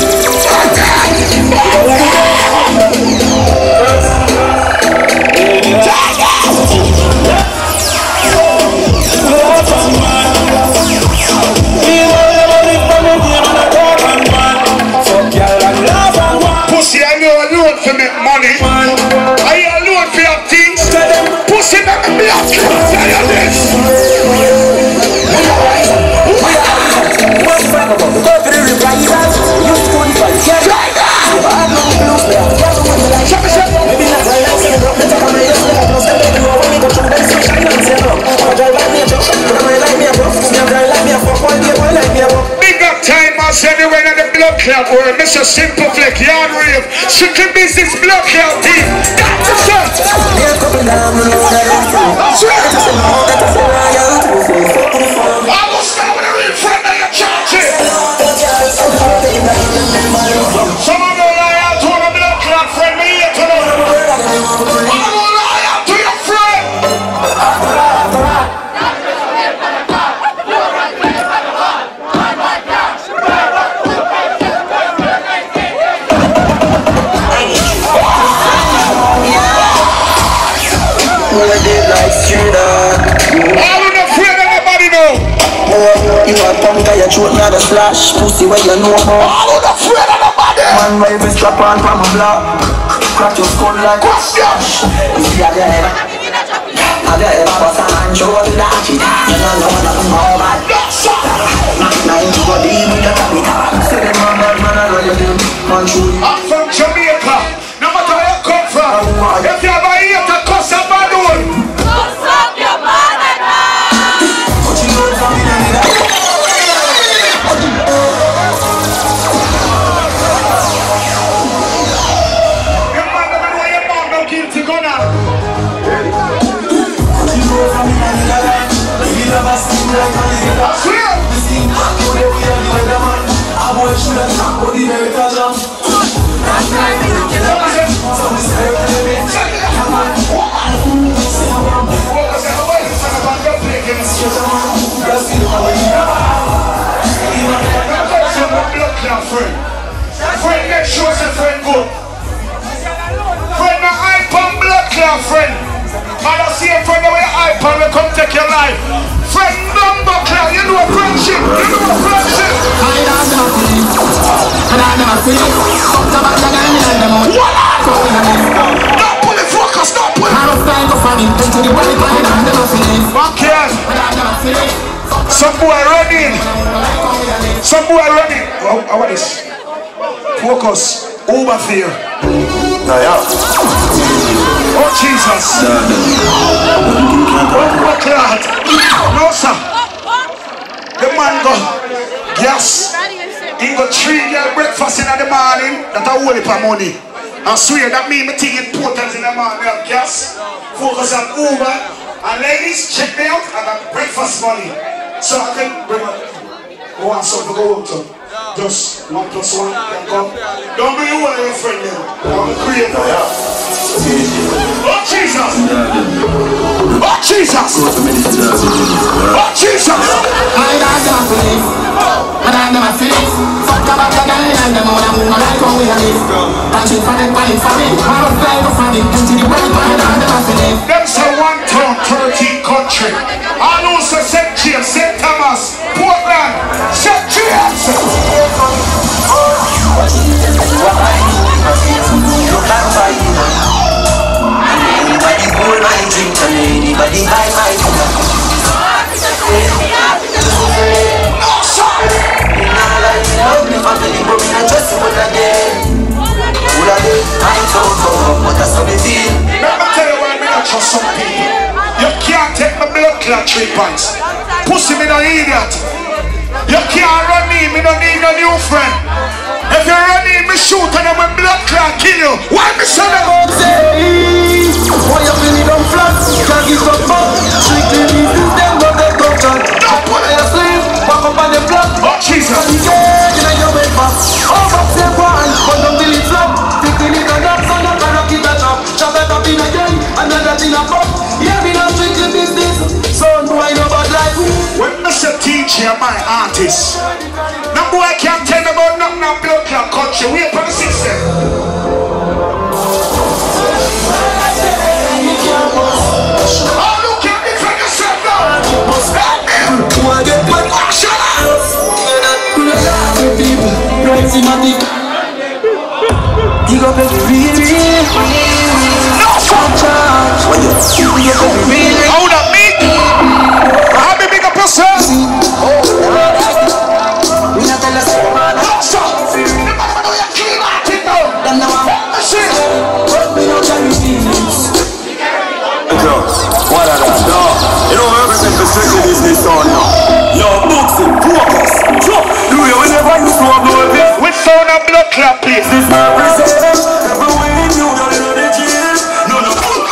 Pussy, I know alone to make money. I alone for your things. Pussy, make me blood clot. Tell you this. Big up timers anywhere in the blood clot world. Mister Simple Flick, yard rave, strictly business blood clot team. That's the shot. I will start with a real friend of your church. Some of you lie out to a blood clot friend, me here to know. I will lie out to your friend. I will not afraid of nobody now. You are tongue by your throat, not a slash. Pussy where you know about. I will not afraid of nobody. Man, why you strap on from a block? Crack your skull like a splash. You see how you ever have you ever bust a man show the latchy? You don't know nothing about that. Now you go deep with your tabby. Say them man, bad man, I know you do. Man, shoot. I'm from Jamaica. No matter where you come from. If you ever hear to cuss a bad one, What's up, your mother? But you know the family and that. you man don't know your mom no guilty gunner. You know the family and that. You never see like a little. I swear. You see, you know the way you do the man. I boy should have shot for the very first jump. So we say we're the best. Come on. Say I want to What was that? What is that about your picking? get a man. That's the way you know. That's your blood clot friend. Friend, make sure it's a friend good. Friend, my iPhone blood clot friend. And I see a friend away iPhone will come take your life. Friend number clot, you know friendship. You know friendship. I don't know and I never see it. Fuck the back and I them out. Don't pull it, focus, don't pull it. I was trying to find it into the body and I never see it. Fuck yes. And I never see it. Some boy running. Some boy running. Oh, how about this? Focus. Over fear. Nah, yeah. Oh, Jesus. Oh, clot. No, sir. The man go. Yes. He got three girl breakfast in the morning. That's a whole heap of money. I swear that me, me think important in the morning, gas. Focus on Uber. And ladies, check me out. I got breakfast money. So I can bring up one something to go up to. Just one plus one can come. Don't be one of your friends then. I'm a creator, yeah. Oh Jesus! Oh Jesus! Oh Jesus! I don't believe, but I never feel it. Fuck about the guy and the more I'm like how we have it. Punching for the body for me, I'm a fly for me. Into the world, but I never feel it. Them say one town, thirteen country. All also Saint James, Saint Thomas, Portland, Saint James. Anybody pour my drink and anybody buy my food. No, sorry. Now like me love me family, but me not just what I did. What I did, I don't know what that's how it is. Let me tell you why me not trust some people. You can't take my blood clot three pints. Pussy me no idiot. You can't run me, me don't need no new friend. If you run in, me shoot and then my blood clot kill you. Why me say that? Why you feeling on flat? Can't give a fuck. Strictly business, them no they go on. Don't put it asleep, walk up on the block. Oh Jesus! You know your way back. Oh, but say one, but don't believe flop. Fifteen in the nuts, so not gonna keep that up. Chop it up in again, another thing up up. Yeah, me not strictly business. So boy, no bad life. When Mister Teacher, my artist, no boy can't tell me about nothing of blood clot country. Wait for the system. Oh, look at me for yourself now. Wanna get my action out. People, right in my dick. Dig up every real, real, real. No, son. Dig up every real, real. Hold up, me. I'll be big up yourself. We not tell us man. No, son. The man know you clean out it now. Them now I'm Shit. but we don't carry feelings. What are that? No, you don't represent the strictly business on now. Yo, boxing, focus. Do you whenever you throw a blow this? With sound of blood clot, please. This represent everywhere you know that you know the gym. No, no.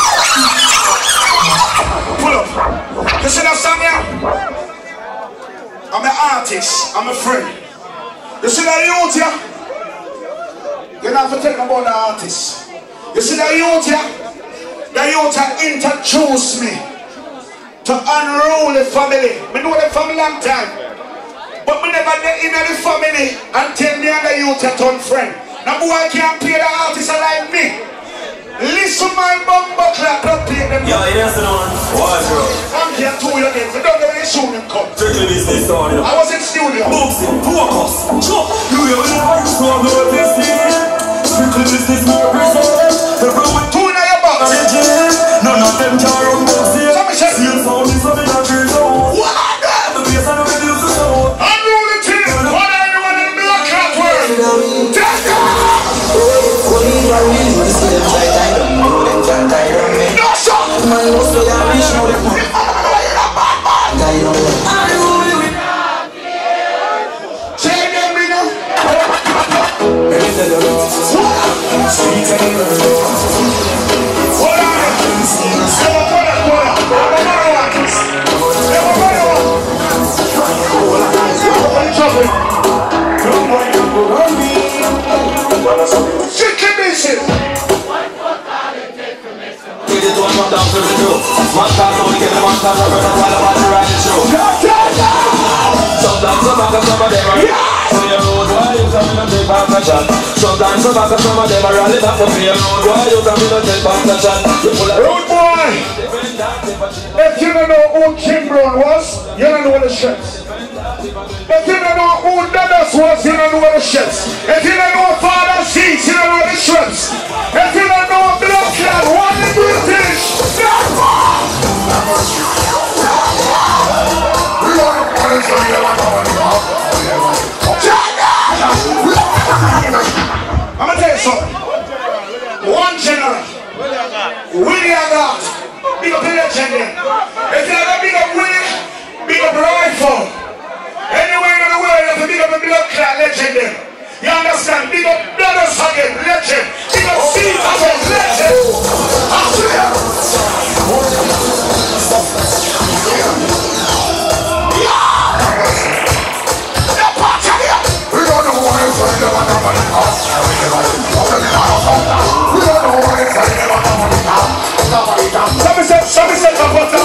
Pull up. You see that song here? I'm an artist. I'm a friend. You see that youth here? You don't have to tell me about the artist. You see that youth here? The youth have introduced me to unruly family. I know them for a long time. But I never get in the family until me and the youth have turned friend. Now boy can't play the artist like me. Listen my bumbo clap, don't play them. Yeah, yes, no. Why, bro? I'm here to you again. I don't know when they shoot them come. Strictly business on you. I was in studio. Boxing, focus. Do you whenever you throw a blow this thing? Strictly business represent everywhere. Two in your box. None of them can run boxing. See you sound is something that you know. What are them? The bass and the rhythms to sound. Unruly team. What are you in the black cat world? Take it! Only the real ones see them try tie them. Know them can't tie them. No, sir! Man, most of them rich know them. Tie them. Take them, me now. Streets and What are them? Never put a quarter. Never put a one. Never put a one. Open trouble. Don't worry, don't go on me. Strictly business. We did one more down to the two. One time only get the one time over the while about to ride the show. Sometimes some back and some of them are see a road why you tell me not take back a shot. Sometimes some back and some of them are rally back to see a road why you tell me not take back a shot. Road boy! If you don't know who Kim Brown was, you don't know the shirts. If you don't know who Dennis was, you don't know the shirts. If you don't know Father Seeds, you don't know the shirts. If you don't know Blood Clot, what the British? I'm gonna tell you something. One general, William God, big up the legend there. If you're gonna big up Willie, big up Rifle. Anywhere in the world, you have to big up the Blood Clot legend there. You understand? Big up brothers again, legend. Big up Steve again, legend. Somebody said, somebody said,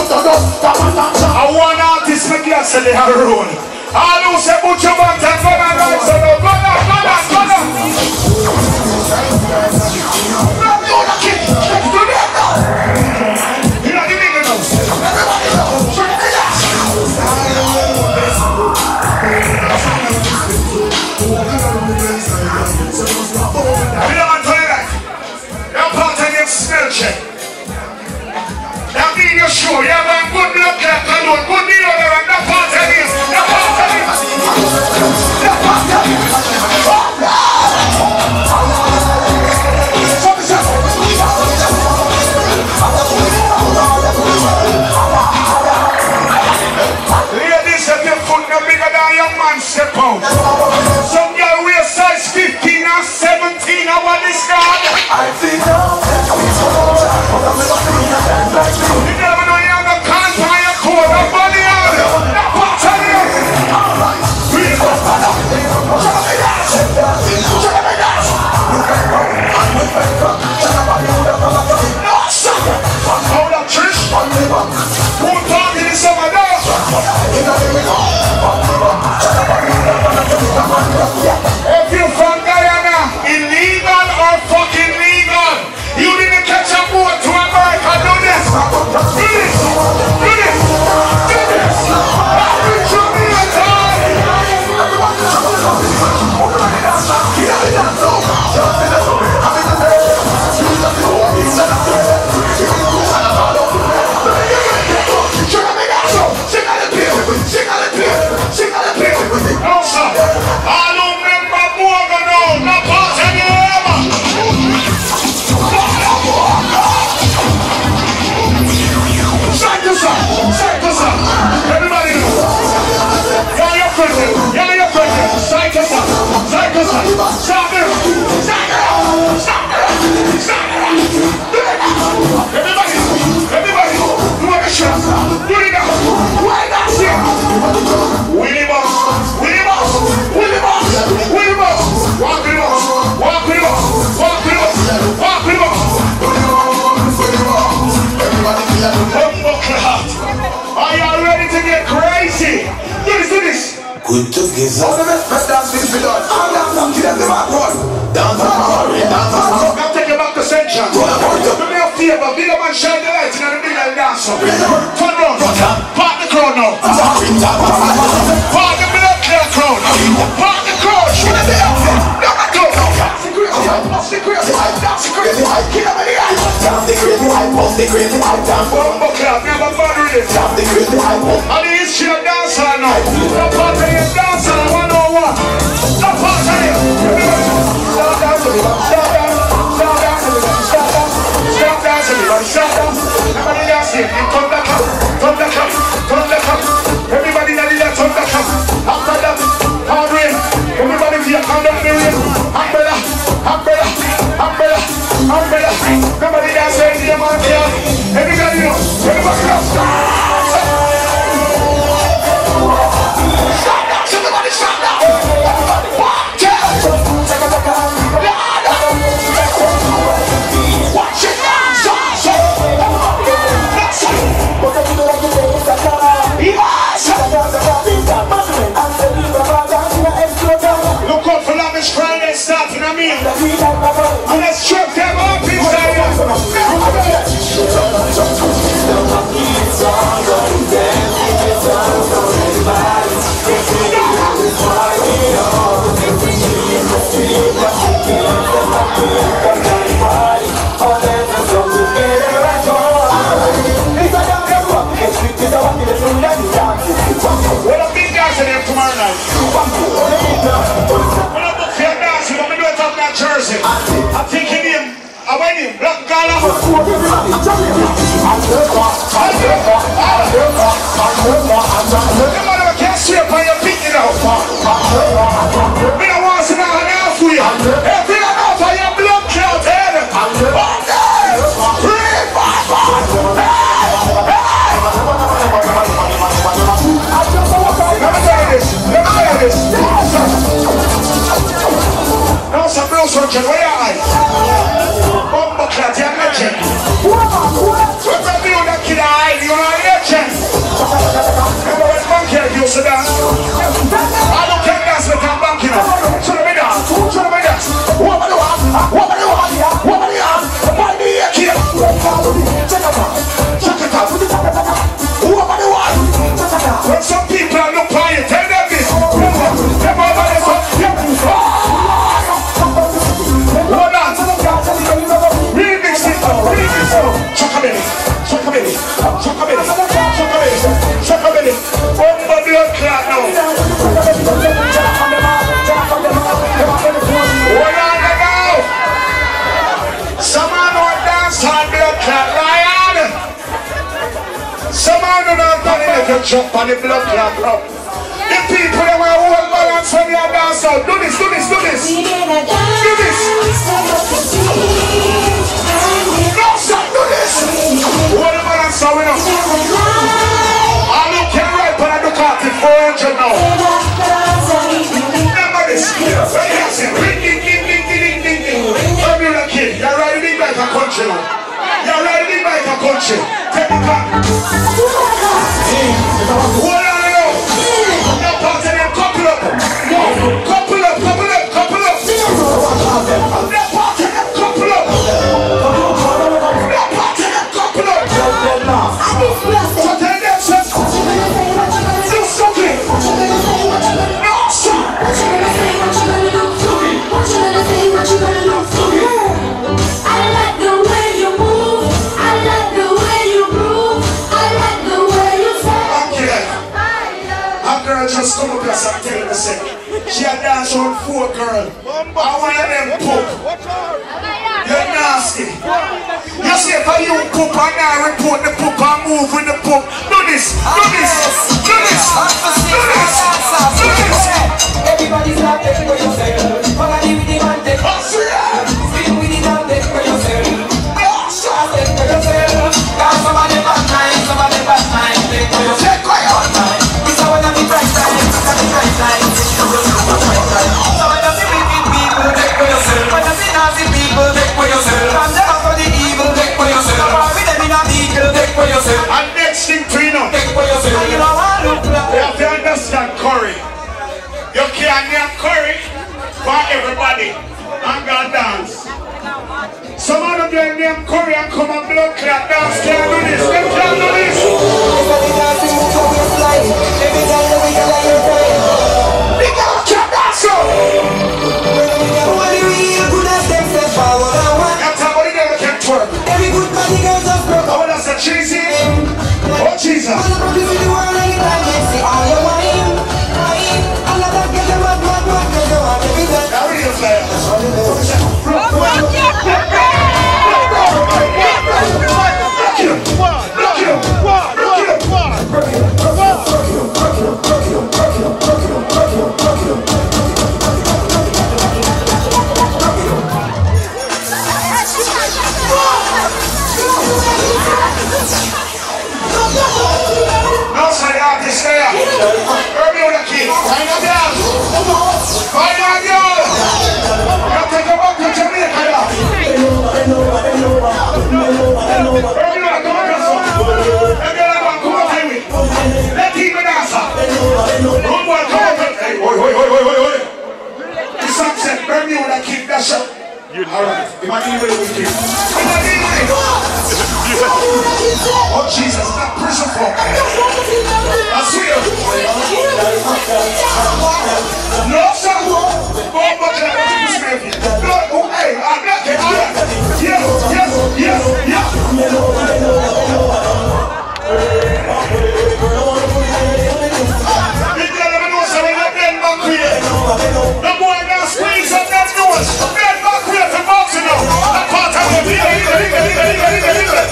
I want artists make you say they have a role. I don't say put your back and go down, go down, go down, go down, go down. You're the king. Do that now. You're not the nigga now. You know what I'm telling you? You're part of your smell check. That means you're sure you have a good blood clot alone, good deal on there, and that part of this, that part of this, that part of this. Ladies, if your foot no bigger than your man, step out. Some girl wear size fifteen and seventeen, how about this guard? I think now that we you never know you have a can't find your code, nobody on it. That part of it. No, sir. Hold up, Trish. Who talking in some of those? If you're from Guyana, illegal or fucking legal, you didn't catch a boat to America, do this. Do this. Do this. Do this. Happy Jamaica. No, sir. I don't remember more than all. No part of you ever. Side to side. Side to side. Everybody know. Yeah, you're friendly. Yeah, you're friendly. Side to side. Side to side. Stop there. Stop there. Stop there. Stop there. Everybody. Everybody. Do a shot. Do it now. Why not? Winnie Boss. Winnie Boss. Winnie Boss. Winnie Boss. Walk with the boss. Walk with the boss. Walk with the boss. Walk with the boss. Humble clap. Are you ready to get crazy? Do this, do this. Good to give all the best, best dance this be done. All dance and kill them the back one. Dance and hurry, dance and hurry. Now take it back to Central. Do me a favor, big up and shine the light in the middle and dance up. Turn round. Park the crowd now. Park the blood clear crowd. Park the crowd. Shoot it there. Number two. That's the crazy hype. That's the crazy hype. That's the crazy hype. Kill them in the eye. Dance the crazy hype, bust the crazy hype, dance. Humble clap, never bother it. Dance the crazy hype, and the history of dancer now. No part of your dancer, one oh one. No part of it. Stop dancing, stop dancing, stop dancing, stop dancing, stop dancing, stop dancing. Everybody dancing, you turn the cup, turn the cup, turn the cup. Everybody that is turn the cup. After that, hard rain. Everybody here, hand up the rain. Umbrella, umbrella, umbrella, umbrella. Nobody dancing in the man here. Everybody know, everybody know. Look out for Lavish Friday starting, I mean. And let's trip them up inside What a big dance in here tomorrow night. When I book for your dance, we're going to do it up in Jersey. I'm thinking him, I went him, Black Gala. You mother can't sweep on your feet, you know. We don't want to know enough. to dance. I don't care dance, but I'm back, you know. Show me dance, show me dance. What do you want? What do you want? What do you want? What do you care? Check it out. Check it out. What do you want? When some people are look for you, tell them this. Everybody say, hold on. Remix it, remix it. Chuck a minute, chuck a minute, chuck a minute, chuck a minute, chuck a minute. One more blood clot now. Hold on now. Some man who dance on blood clot lion. Some man who not done it, you jump on the blood clot bro. The people that want to hold balance when you dance out. Do this, do this, do this. Do this. No, son, do this. Hold the balance out, we know. I look here right, but I look at it four hundred now. Remember this. Right here, say, ring, ding, ding, ding, ding, ding, ding. Come here, the kid. You're riding like a country now. You're riding like a country. Take it back. Hold on. Couple up, couple up, couple up, couple up. That part of them couple up. That part of them couple up. So tell them, sir, do something. No, sir. I like the way you move. I like the way you groove. I like the way you say. Okay. A girl just come up here and tell me, say, she a dance on four girl. I want them poop. You're nasty. You see if you poop and I report the poop and move with the poop. Do this, do this, do this, do this, do this. Everybody's not there for yourself. But I live with the man take for yourself. Spin with the man take for yourself. I take for yourself. Cause some of them bad mind, some of them bad mind. Take for yourself. Take for yourself. This is one of the bright times, this is the bright times. Some of them see wicked people, take for yourself. When you see nasty people, take for yourself. From them out of the evil, take for yourself. From with them in a vehicle, take for yourself. And next thing to you know, Take for yourself. And you know what? Look like you have to understand curry. You can't name curry for everybody and God dance. Some of them they name curry and come and blood clot dance. Can't do this, they can't do this. everybody dancing with your waistline. Every time you wiggle like you're crying. They can't dance so. What do you good as them step forward and one? That's how they never can twerk. Every good body girl just broke Oh, up. that's a cheesy. Oh, Jesus. Wanna put you in the world and you can't get see all your wine. Wine. All of that get them mad, mad, mad, get them mad every time. Now we just like no, say the artist there. Early on the kid. Find a girl. Find a girl. You take a walk to Jamaica. Early on the come up. Let me come up here with. Let him dance. Good boy, come up here. Hey, oi, oi, oi, oi, oi, oi. This song said, Early on the kid. That's it. Alright. Imagine where we came. Imagine where. Oh Jesus, that prison for I swear. No, sir. Go back to the no, oh, hey, I'm not getting it. Yes, yes, yes, yes. Big girl, let me know, sir, we're not bend back here. The boy now squeeze up that nose. Bend back here for boxing now. That part of the video, video, video, video, video, video.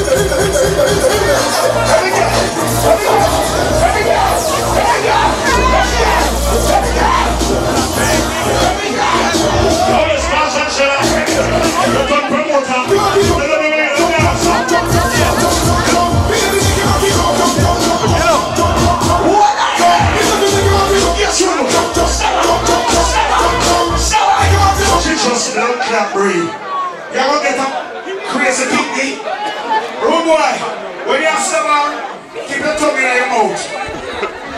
Breathe. You're gonna get up crazy picnic. Rude boy, when you have someone, keep your tongue in your mouth.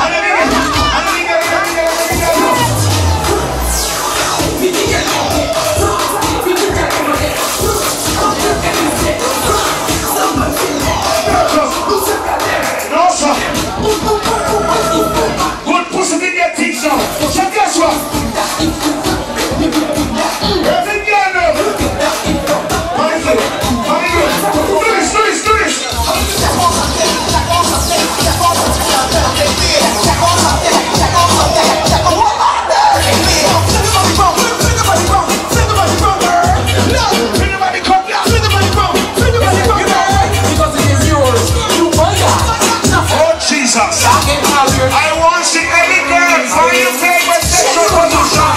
No, sir. Good pussy did get things now. So guess what? Every girl now. Very good. Very good. Do this, do this, do this. Jesus. I want to see every girl find your favorite sexual position.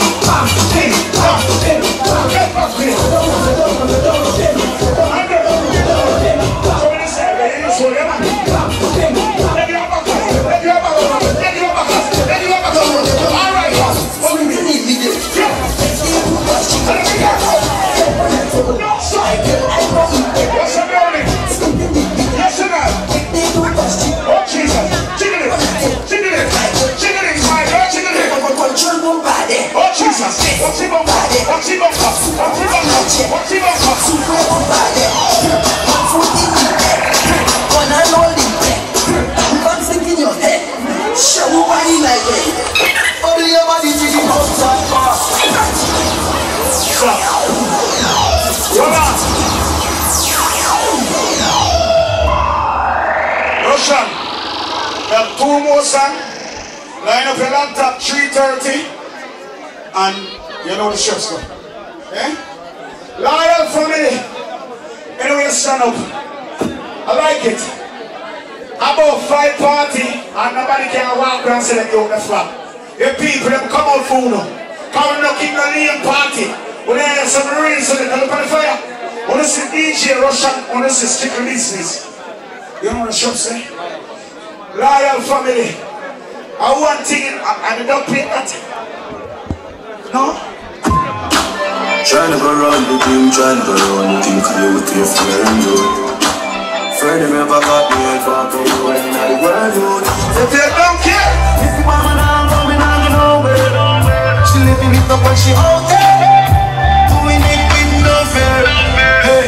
What's it on? What's it on? What's it on? What's it on? What's it on? Super on body. One foot in the head. One hand on the neck. One stick in your head. Show you why you like it. Only your body to the outside pass. Come on. Russian. We have two more songs. Line up your laptop, three thirty. And you know the shirts go. Eh? Loyal family. Anyway, stand up. I like it. About five party and nobody can walk around and say that you on the flap. The people them come out for you. Come knocking the lane party. When they have some reason they come on the fire. When they see D J Russian, when they see strictly business. You know what the shirts say? Loyal family. I want thing and they don't pay that. No? Trying to go around the team, trying to go around the team, cause you with your friend, dude. Friend, never got me and fuck me when I world, dude. If you don't care, if you want me now, I'm coming on, you know where. She living it up when she out there. Doing it with no fear. Hey.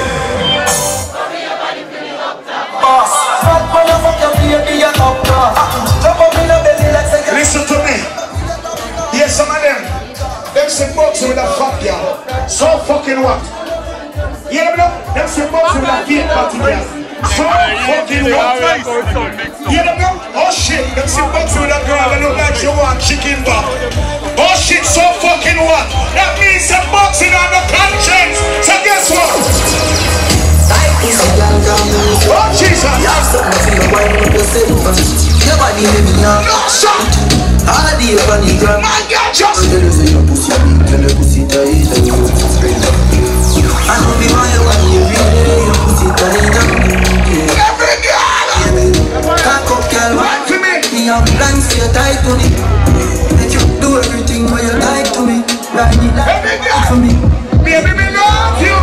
Boss, fat motherfucker, baby, you're up there. Jump up in the belly like say. Listen to me. Here's some of them. Them say boxing with a fat girl. So fucking what? You know? Them say boxing with a fake party girl. So fucking what? You know? Oh shit. Them say boxing with a girl that look like she want chicken back. Oh shit. So fucking what? That means them boxing on the conscience. So guess what? Oh Jesus. Nobody living now. No shot. All the up on the ground. My God, just. Tell you say your pussy big, tell your pussy tight, and you spread up. I know the why you want you every day, your pussy tight, and every girl. Cock up, girl. Right to me. Me have plans for you tight to me. Make you do everything when you tight to me. Ride it like for me. Baby, me love you.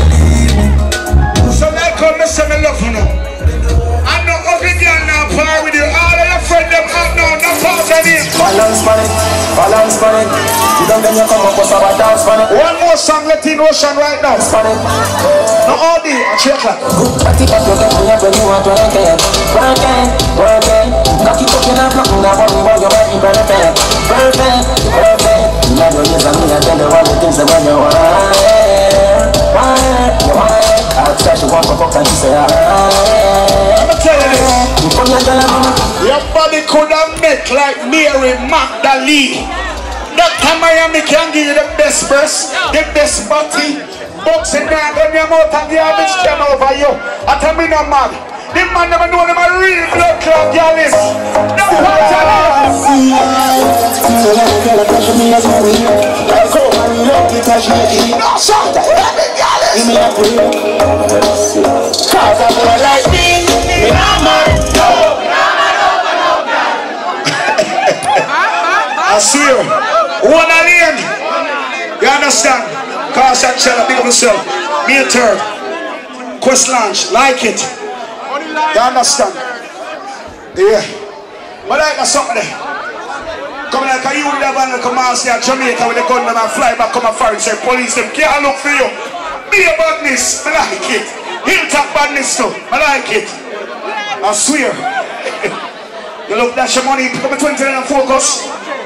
So like how me say me love you now. I know every girl now par with you. All of your friends them out now. No pause on it. Balance on it, balance on it. You don't get your come up with some dance on it. One more song, let in Ocean right now. On it. No all day, I check that. Good party, but you get me up when you want to work it. Work it, work it. Got you cooking up, nothing that one about your body perfect. Perfect, perfect. You never use a me, I tell you all the things that when you want. Why, you want it. I'll try to walk up and you say, ah. I'ma tell you this. Your body could have met like Mary Magdalene. Doctor Miami can give you the best breast, the best body. Boxing now, gun your mouth and garbage can over you. I tell me no man. The man never know them a real blood clot girl is. No part of no shot. Give me a break. Cause I'm more like me. Me not man. I swear. One alien. You understand? Cause and shell, big up yourself. Me a third. Quest launch. Like it. You understand? Yeah. But like a something there. Come like a you would have and come and stay at Jamaica with the gun and fly back, come and fire and say police them can't look for you. Be a badness, I like it. Hilltop badness too, I like it. I swear. You look that's your money, pick up a twenty and focus.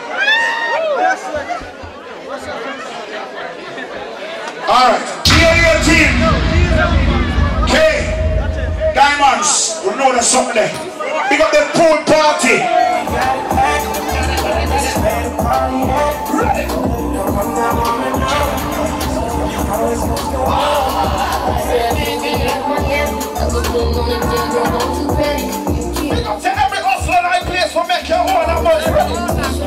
Alright. G A team. Okay. Diamonds, we know there's something there. Pick up the pool party. Pick up to every hustler in our place will make your own and money ready.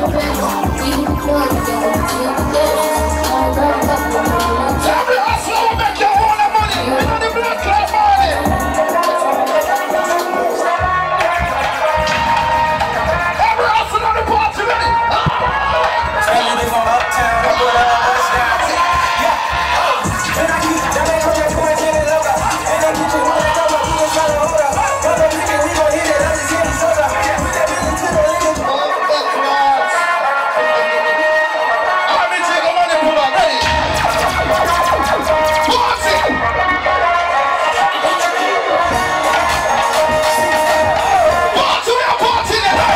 Every hustler will make your own and money. We know the blood clot money. Every hustler on the party ready. Tell me they from uptown, but I was down. Yeah. And I keep telling you you're going to get it over. And I get you one and over. We just trying to hold up. But I'm thinking we gon' hit it. I'm just getting soda. Put that bitch into the liquor. I'm in take a money pull up. Ready? Party! Party, we are party now!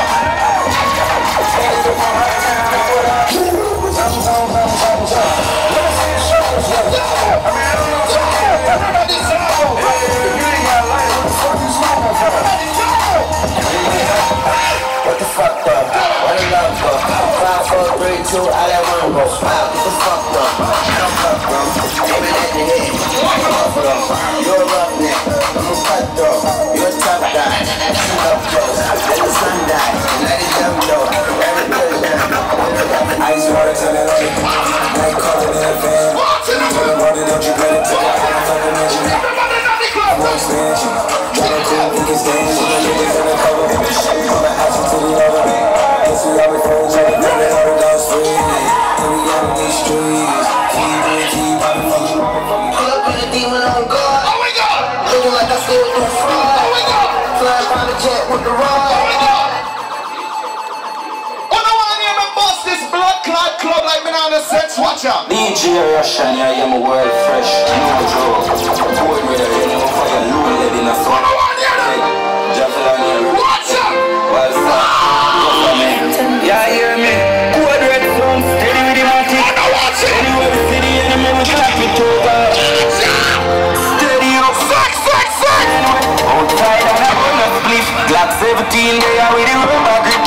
What the fuck, bro? What the love, bro? Five, four, three, two, I let one go. Wow, what the fuck, bro? I don't fuck, bro. Aim it at the head. You're a roughneck. I'm a cutthroat. You're a tough guy. Shoot up close. Let the sun die. Let it dumb though. Every good now. Ice water, turn it on. Night calling in advance. Turn it water, don't you get it to that. I won't stand you. Tryna cool, we can stand you. Niggas in the cover. All the action to the over. Guess we all before each other. Run it all the dogs free. Then we got in these streets. Keep it, keep poppin' from you. Pull up with a demon on guard. Oh my God! Looking like I stole it through fraud. Oh my God! Flying by the jet with the rod. Oh my God! Oh no one here to bust this blood clot club like me on the sense. Watch out! D J Russian, yeah, I'm a world fresh. No joke. Boy, with a ring of fire, low lead in a Oh sun. no one here to Javelin here. watch out! What's up? Yeah, hear me. Code red zone, steady with the matic. Oh no watch it! Anywhere we see the enemy, we clap it over. Steady up. Sex, sex, sex! Outside and I'm on a split. Glock seventeen, they are with the rubber grip.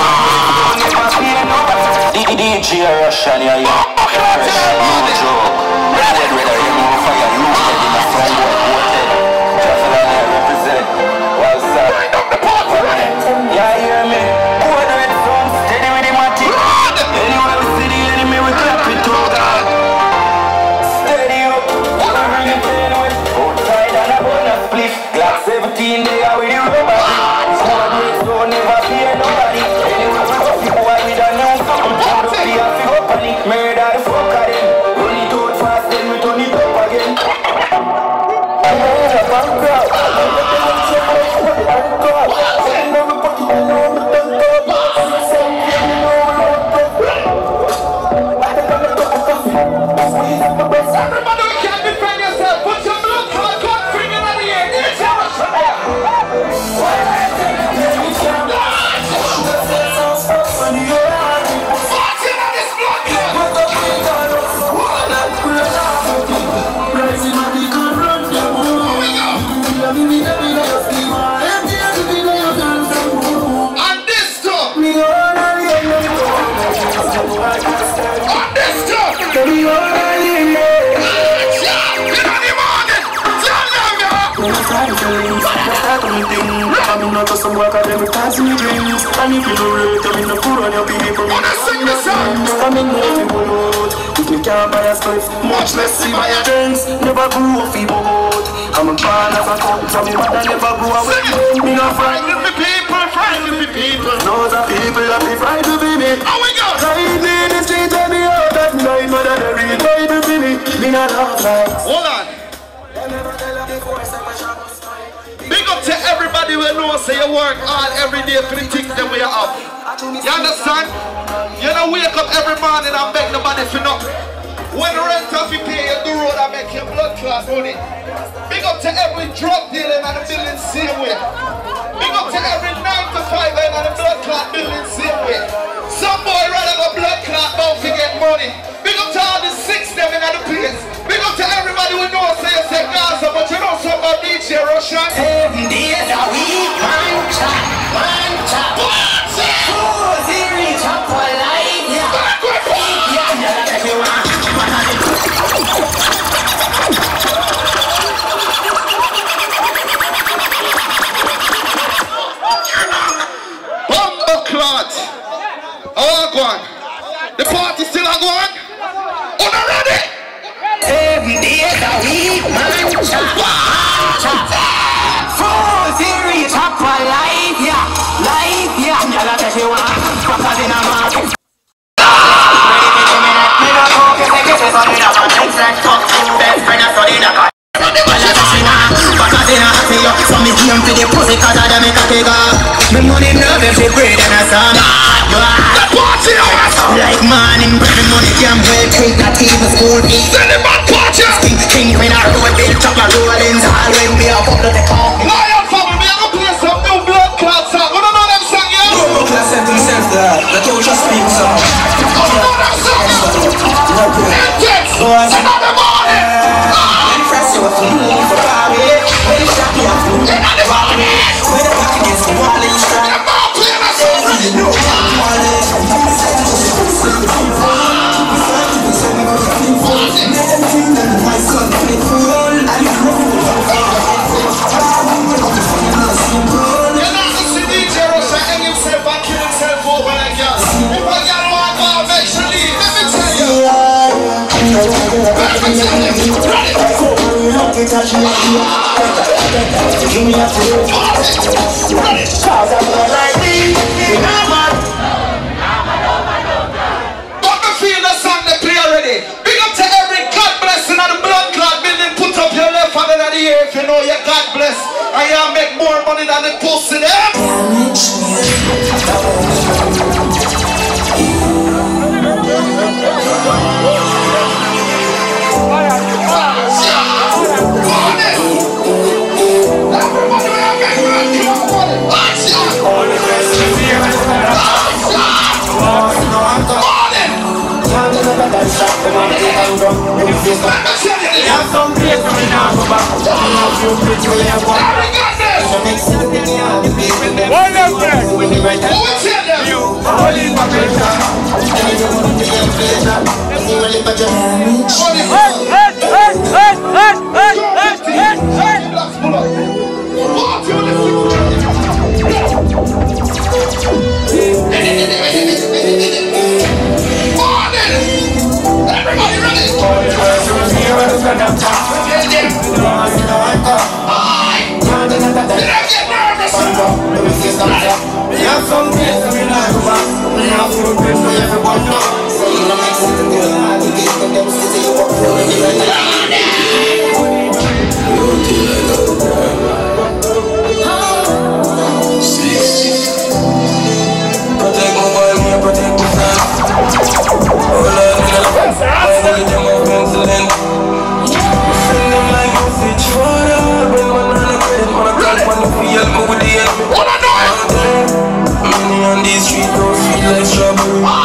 D J Russian, yeah, yeah. Fresh, no joke. Red, red, red, no fire, you red in the front door, quartet. Javelin here represent. What's up? Yeah, hear me. Code red zone, steady with the matic. Anywhere we see the enemy, we clap it over. Steady up. We're bringing pain with. Outside and I'm on a split. Glock seventeen, they are with the rubber grip. Code red zone, never fear nobody. Anywhere we go, people are with a new something. Be a figure panic, murder the fuck out of them. Run it out fast, then we turn it up. talk on the thing. I'm in not some work at them times in the dreams. And if you don't rate, I'm in the poor on your people. I'm in the people road. If me can't buy a stuff, much less see buy a drinks. Never grew up feeble boat. I'm a born as a cup, so me mother never grew away. Me not frightened with the people, frightened with the people. Those are people that be frightened with me. Oh my God! Ride me in the street, tell me out that night, mother they read Bible for me. Me not laugh like. Hold on. Big up to everybody who knows say you work hard every day for the things that we are up. You understand? You don't wake up every morning and beg nobody for nothing. When the rent of you pay you the road and make your blood clot money. Big up to every drug dealer in the building same way. Big up to every nine to five in the blood clot building same way. Some boy rather go blood clot don't forget money. Big up to all the six them in the place. Big up to everybody who knows say you say Gaza, but you know some about D J Russian. Seven days a week, one chop, one chop, one chop. Four zero chop for life, yeah. Yeah, yeah, that's you want. Bomber clot. Oh, go on. The party still a go on? Oh, not ready? Seven days a week, one chop, one chop. Four zero chop for life, yeah. Life, yeah. Yeah, that's you want. Papa's in a market. So me came to the pussy cause I don't make a take off. Me money love every bread and a song. Like man in bread, money can't well take that even school fees. Send him back party. King, king when I roll, big chop my rollings. All when me up up to the car. Lion family, me have to play some new blood clot song. You don't know them song, yeah? No, no, class set themselves there. The two just speak song. You don't know them song, yeah? Intense. Another morning. When fresh you have to move for party. When you shot you have to move for party. When the back against the wall and you strong. You're not playing a song. You know if you know you God bless and you make more money than the pussy there. on these streets don't feel like trouble.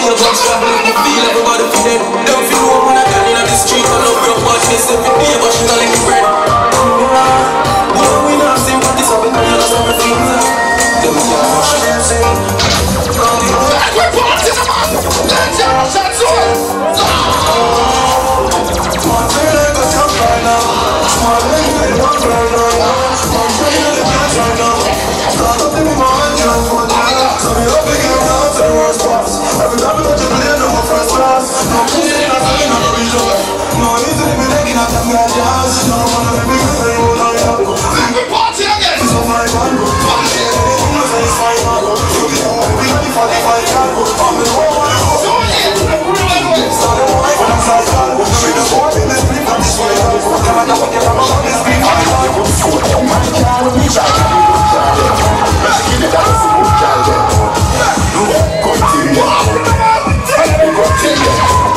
feel guns traveling, you feel everybody feel dead. Don't feel no one again in the street, I love broke watch this every day, but she not let me bread. But we not sympathy, so we know you lost everything. Tell me how much you say. We're partying, man! Let's have a shot to it! My feel like a top right now. My leg like one right now. My brain in the gas right now. Start up in my mind, just one time. Tell me up again, down to the worst spots. Every time we touch a plane, I'm a first class. No kidding, I'm not in a region. No need to be making up them guys' jazz. No one of them because they roll on you. We party again! So my man, party again. You say it's fine, man. You get home, we got the forty-five car. I'm the one who goes on it. Start the wine when I'm side car. We the boy in the sleep on this way. Come on, I'm gonna on this beat. My car with me, child. Let's get it down, see who's child. Continue. Continue.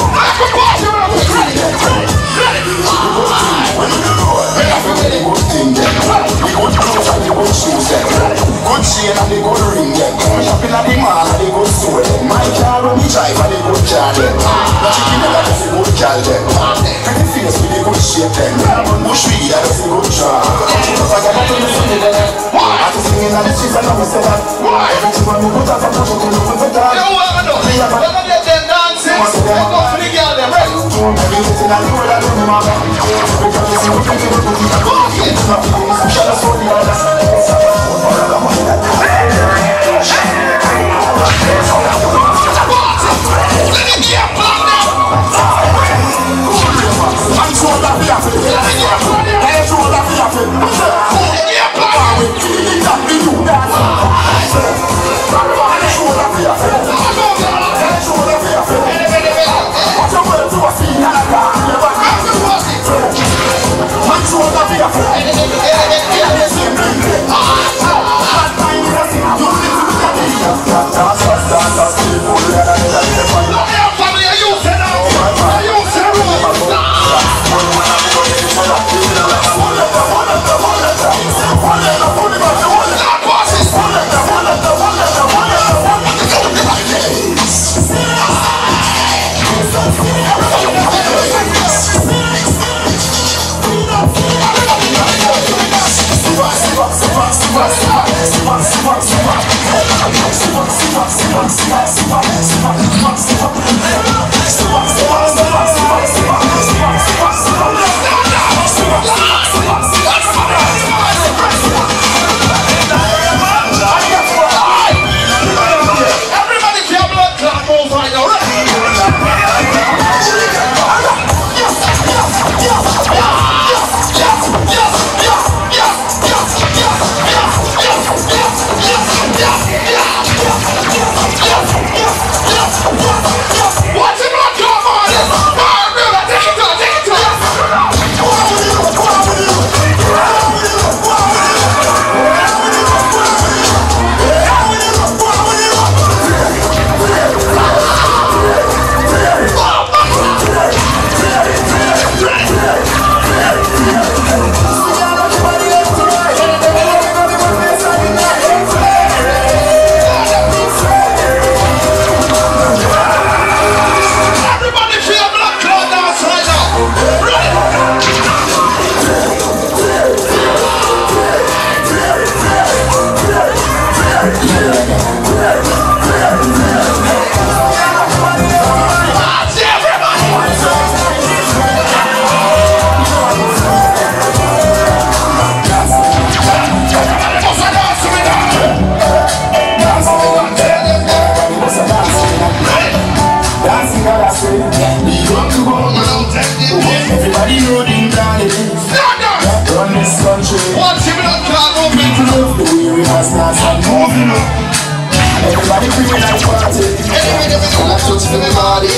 Good chain and the good ring them. Shopping at the mall and the good store them. My car when we drive and the good car them. The chicken them that's the good car them. Pretty face with the good shape them. Bush weed that's the good jar. Cause I got to listen to them. I have to sing in the streets and I will say that. Everything when we put up a push up in the winter time. You want to know? We're gonna get them dancing. Let's go for the girl them, right? Everything I do with that room, mama. Because you see we can do it with you. Shut us for the others. Everybody feeling like party. When I touch everybody.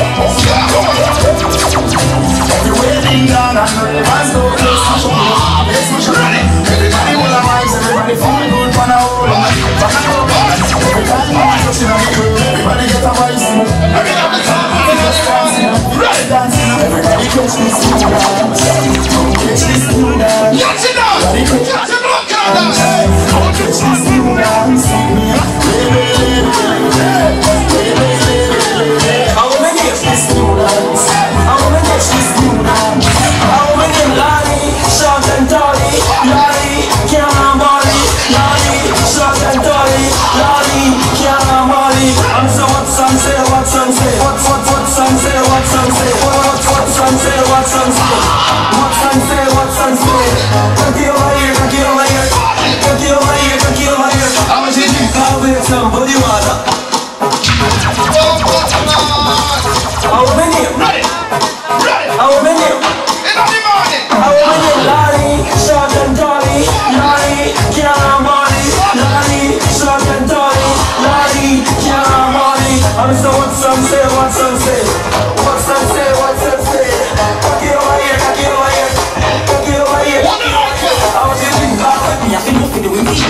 Everywhere ding down and the rivers go close to show. Let's push it. Everybody will have vibes. Everybody feel good for now. Every time you touch it on the crew, everybody get a voice. Everybody dancing. Everybody catch this new dance. Catch this new dance. Catch it up. Catch it up. Catch this new dance. some say, what some say, what what what some say, what some say, what what what some say, what some say, what some say, what some say. Cocky over here, cocky over here, cocky over here, cocky over here. How much you drink? I'll wait some body water. How many? Ready, ready. How many? In the morning. How many? Lolly, short and dolly, lolly, can't money, lolly, short and dolly, lolly, can't money. I'm so what some say, what some say, what some say, what some say. Cocky over here, cocky over here, cocky over here. How do you think about it? Me, I feel nothing doing me.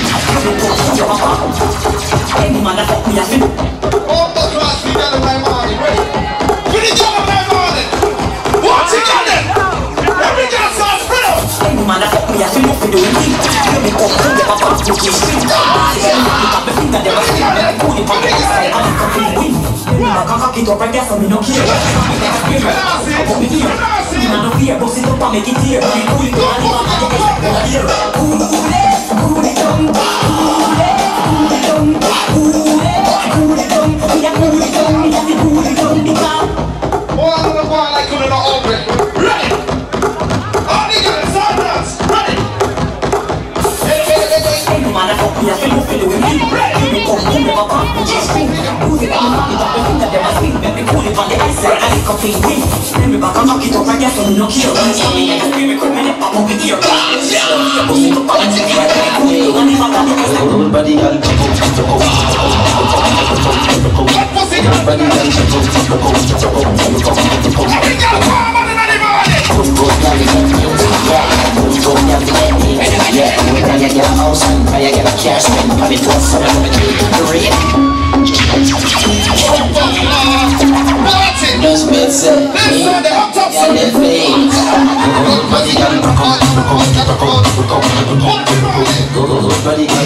Any man that fuck me, I feel. Oh, the class, we got it by morning, ready? We did it by morning. What's it got then? Every girl starts spread out. Any man that fuck me, I feel nothing doing me. Let me come home, get my back to the street. Look at the finger, they were sitting there, pull it on the side, and it's a free win. I can't cock it up right there, so me no care. I put me here. Me no fear, bust it up and make it here. We pull it on the back, and it's a here. Cool it, cool it down, cool it, cool it down, cool it, cool it down. We a cool it down, we a cool it down, the car. Oh, I'm gonna go like you're not open. Ready? All the girls, all dance. Ready? Hey, hey, hey, hey. Hey, man, I fuck me, I feel no feel with me. Ready? You come home, never come, you just scream. Move it on the back, the finger, they must swing. Let me pull it on the ice, and it's coffee win. Let me back and knock it up right there, so me no care. When it's coming, I can scream, it could make it pop up in here. Yeah, bust it up and it's here. Pull it on the back, and it's like everybody got it. What pussy got it? Everybody got it. Every girl come on in the morning. Yeah, when I get a house and I get a cash, I be doing something to read. Just make sense. Yeah, they fake. Everybody got it. Everybody got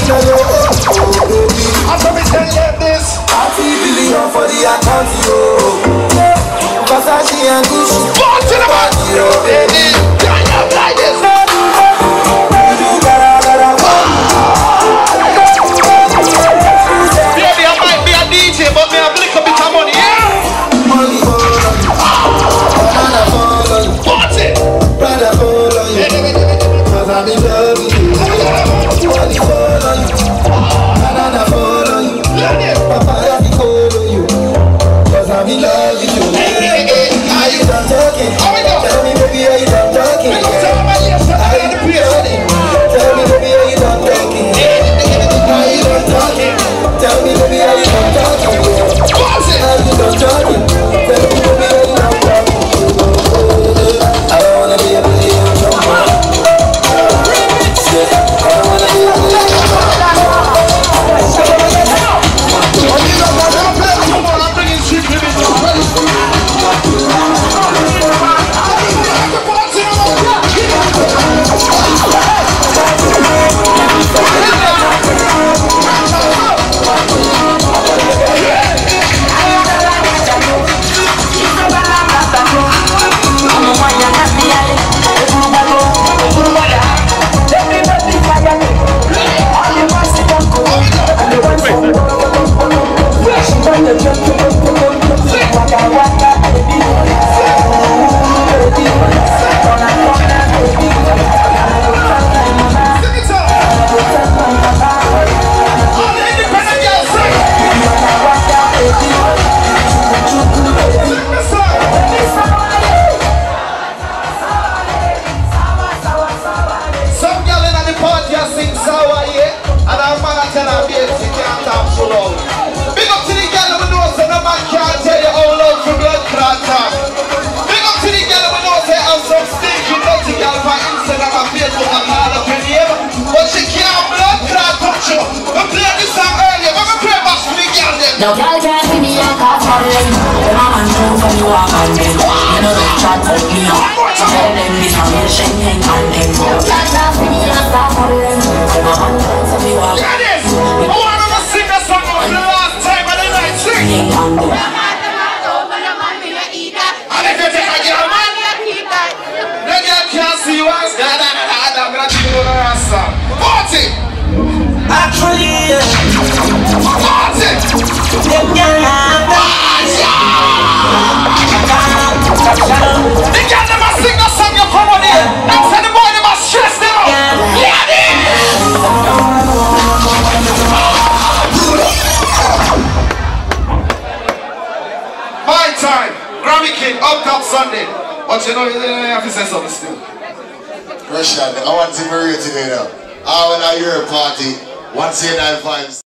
After me tell you this, thirty billion for the account, yo. Versace and Gucci. Born to the party, yo, baby. Turn up like this. Baby, I might be a D J, but me have a little bit of money, yeah? Money fall on you. Banana fall on you. Party. Brother fall on you. Cause I'm in love with you. Money fall on you. Banana fall on you. Paparazzi fall on you. Cause I'm in love with you. Are you done talking? Tell me baby, are you done talking? Are you done talking? Tell me baby, are you done talking? Are you done talking? Tell me baby, are you done talking? Are you done talking? Tell me baby, are you done talking? I don't wanna be a million number. I don't wanna be a million number. I'm bringing shit to me. No girl can't see me like a foreign. Them a man know for you walk on them. You know they chat for me up. Tell them this a real Schengen on them. No girl can't see me like a foreign. Them a man know for me walk on them. I want to sing that song for the last time of the night. Sing. Schengen on them. And if you take a girl, man, the girl can't see you as God and I'm gonna take you on the rasta. Party! Actually, Party! them girl The girl never sing that song, you come on here. That's how the boy never stress them out. My time, Grammy King, up top Sunday. But you know, you have to say something still. Russian, I want to be real today now. I want to hear a party. One say nine five.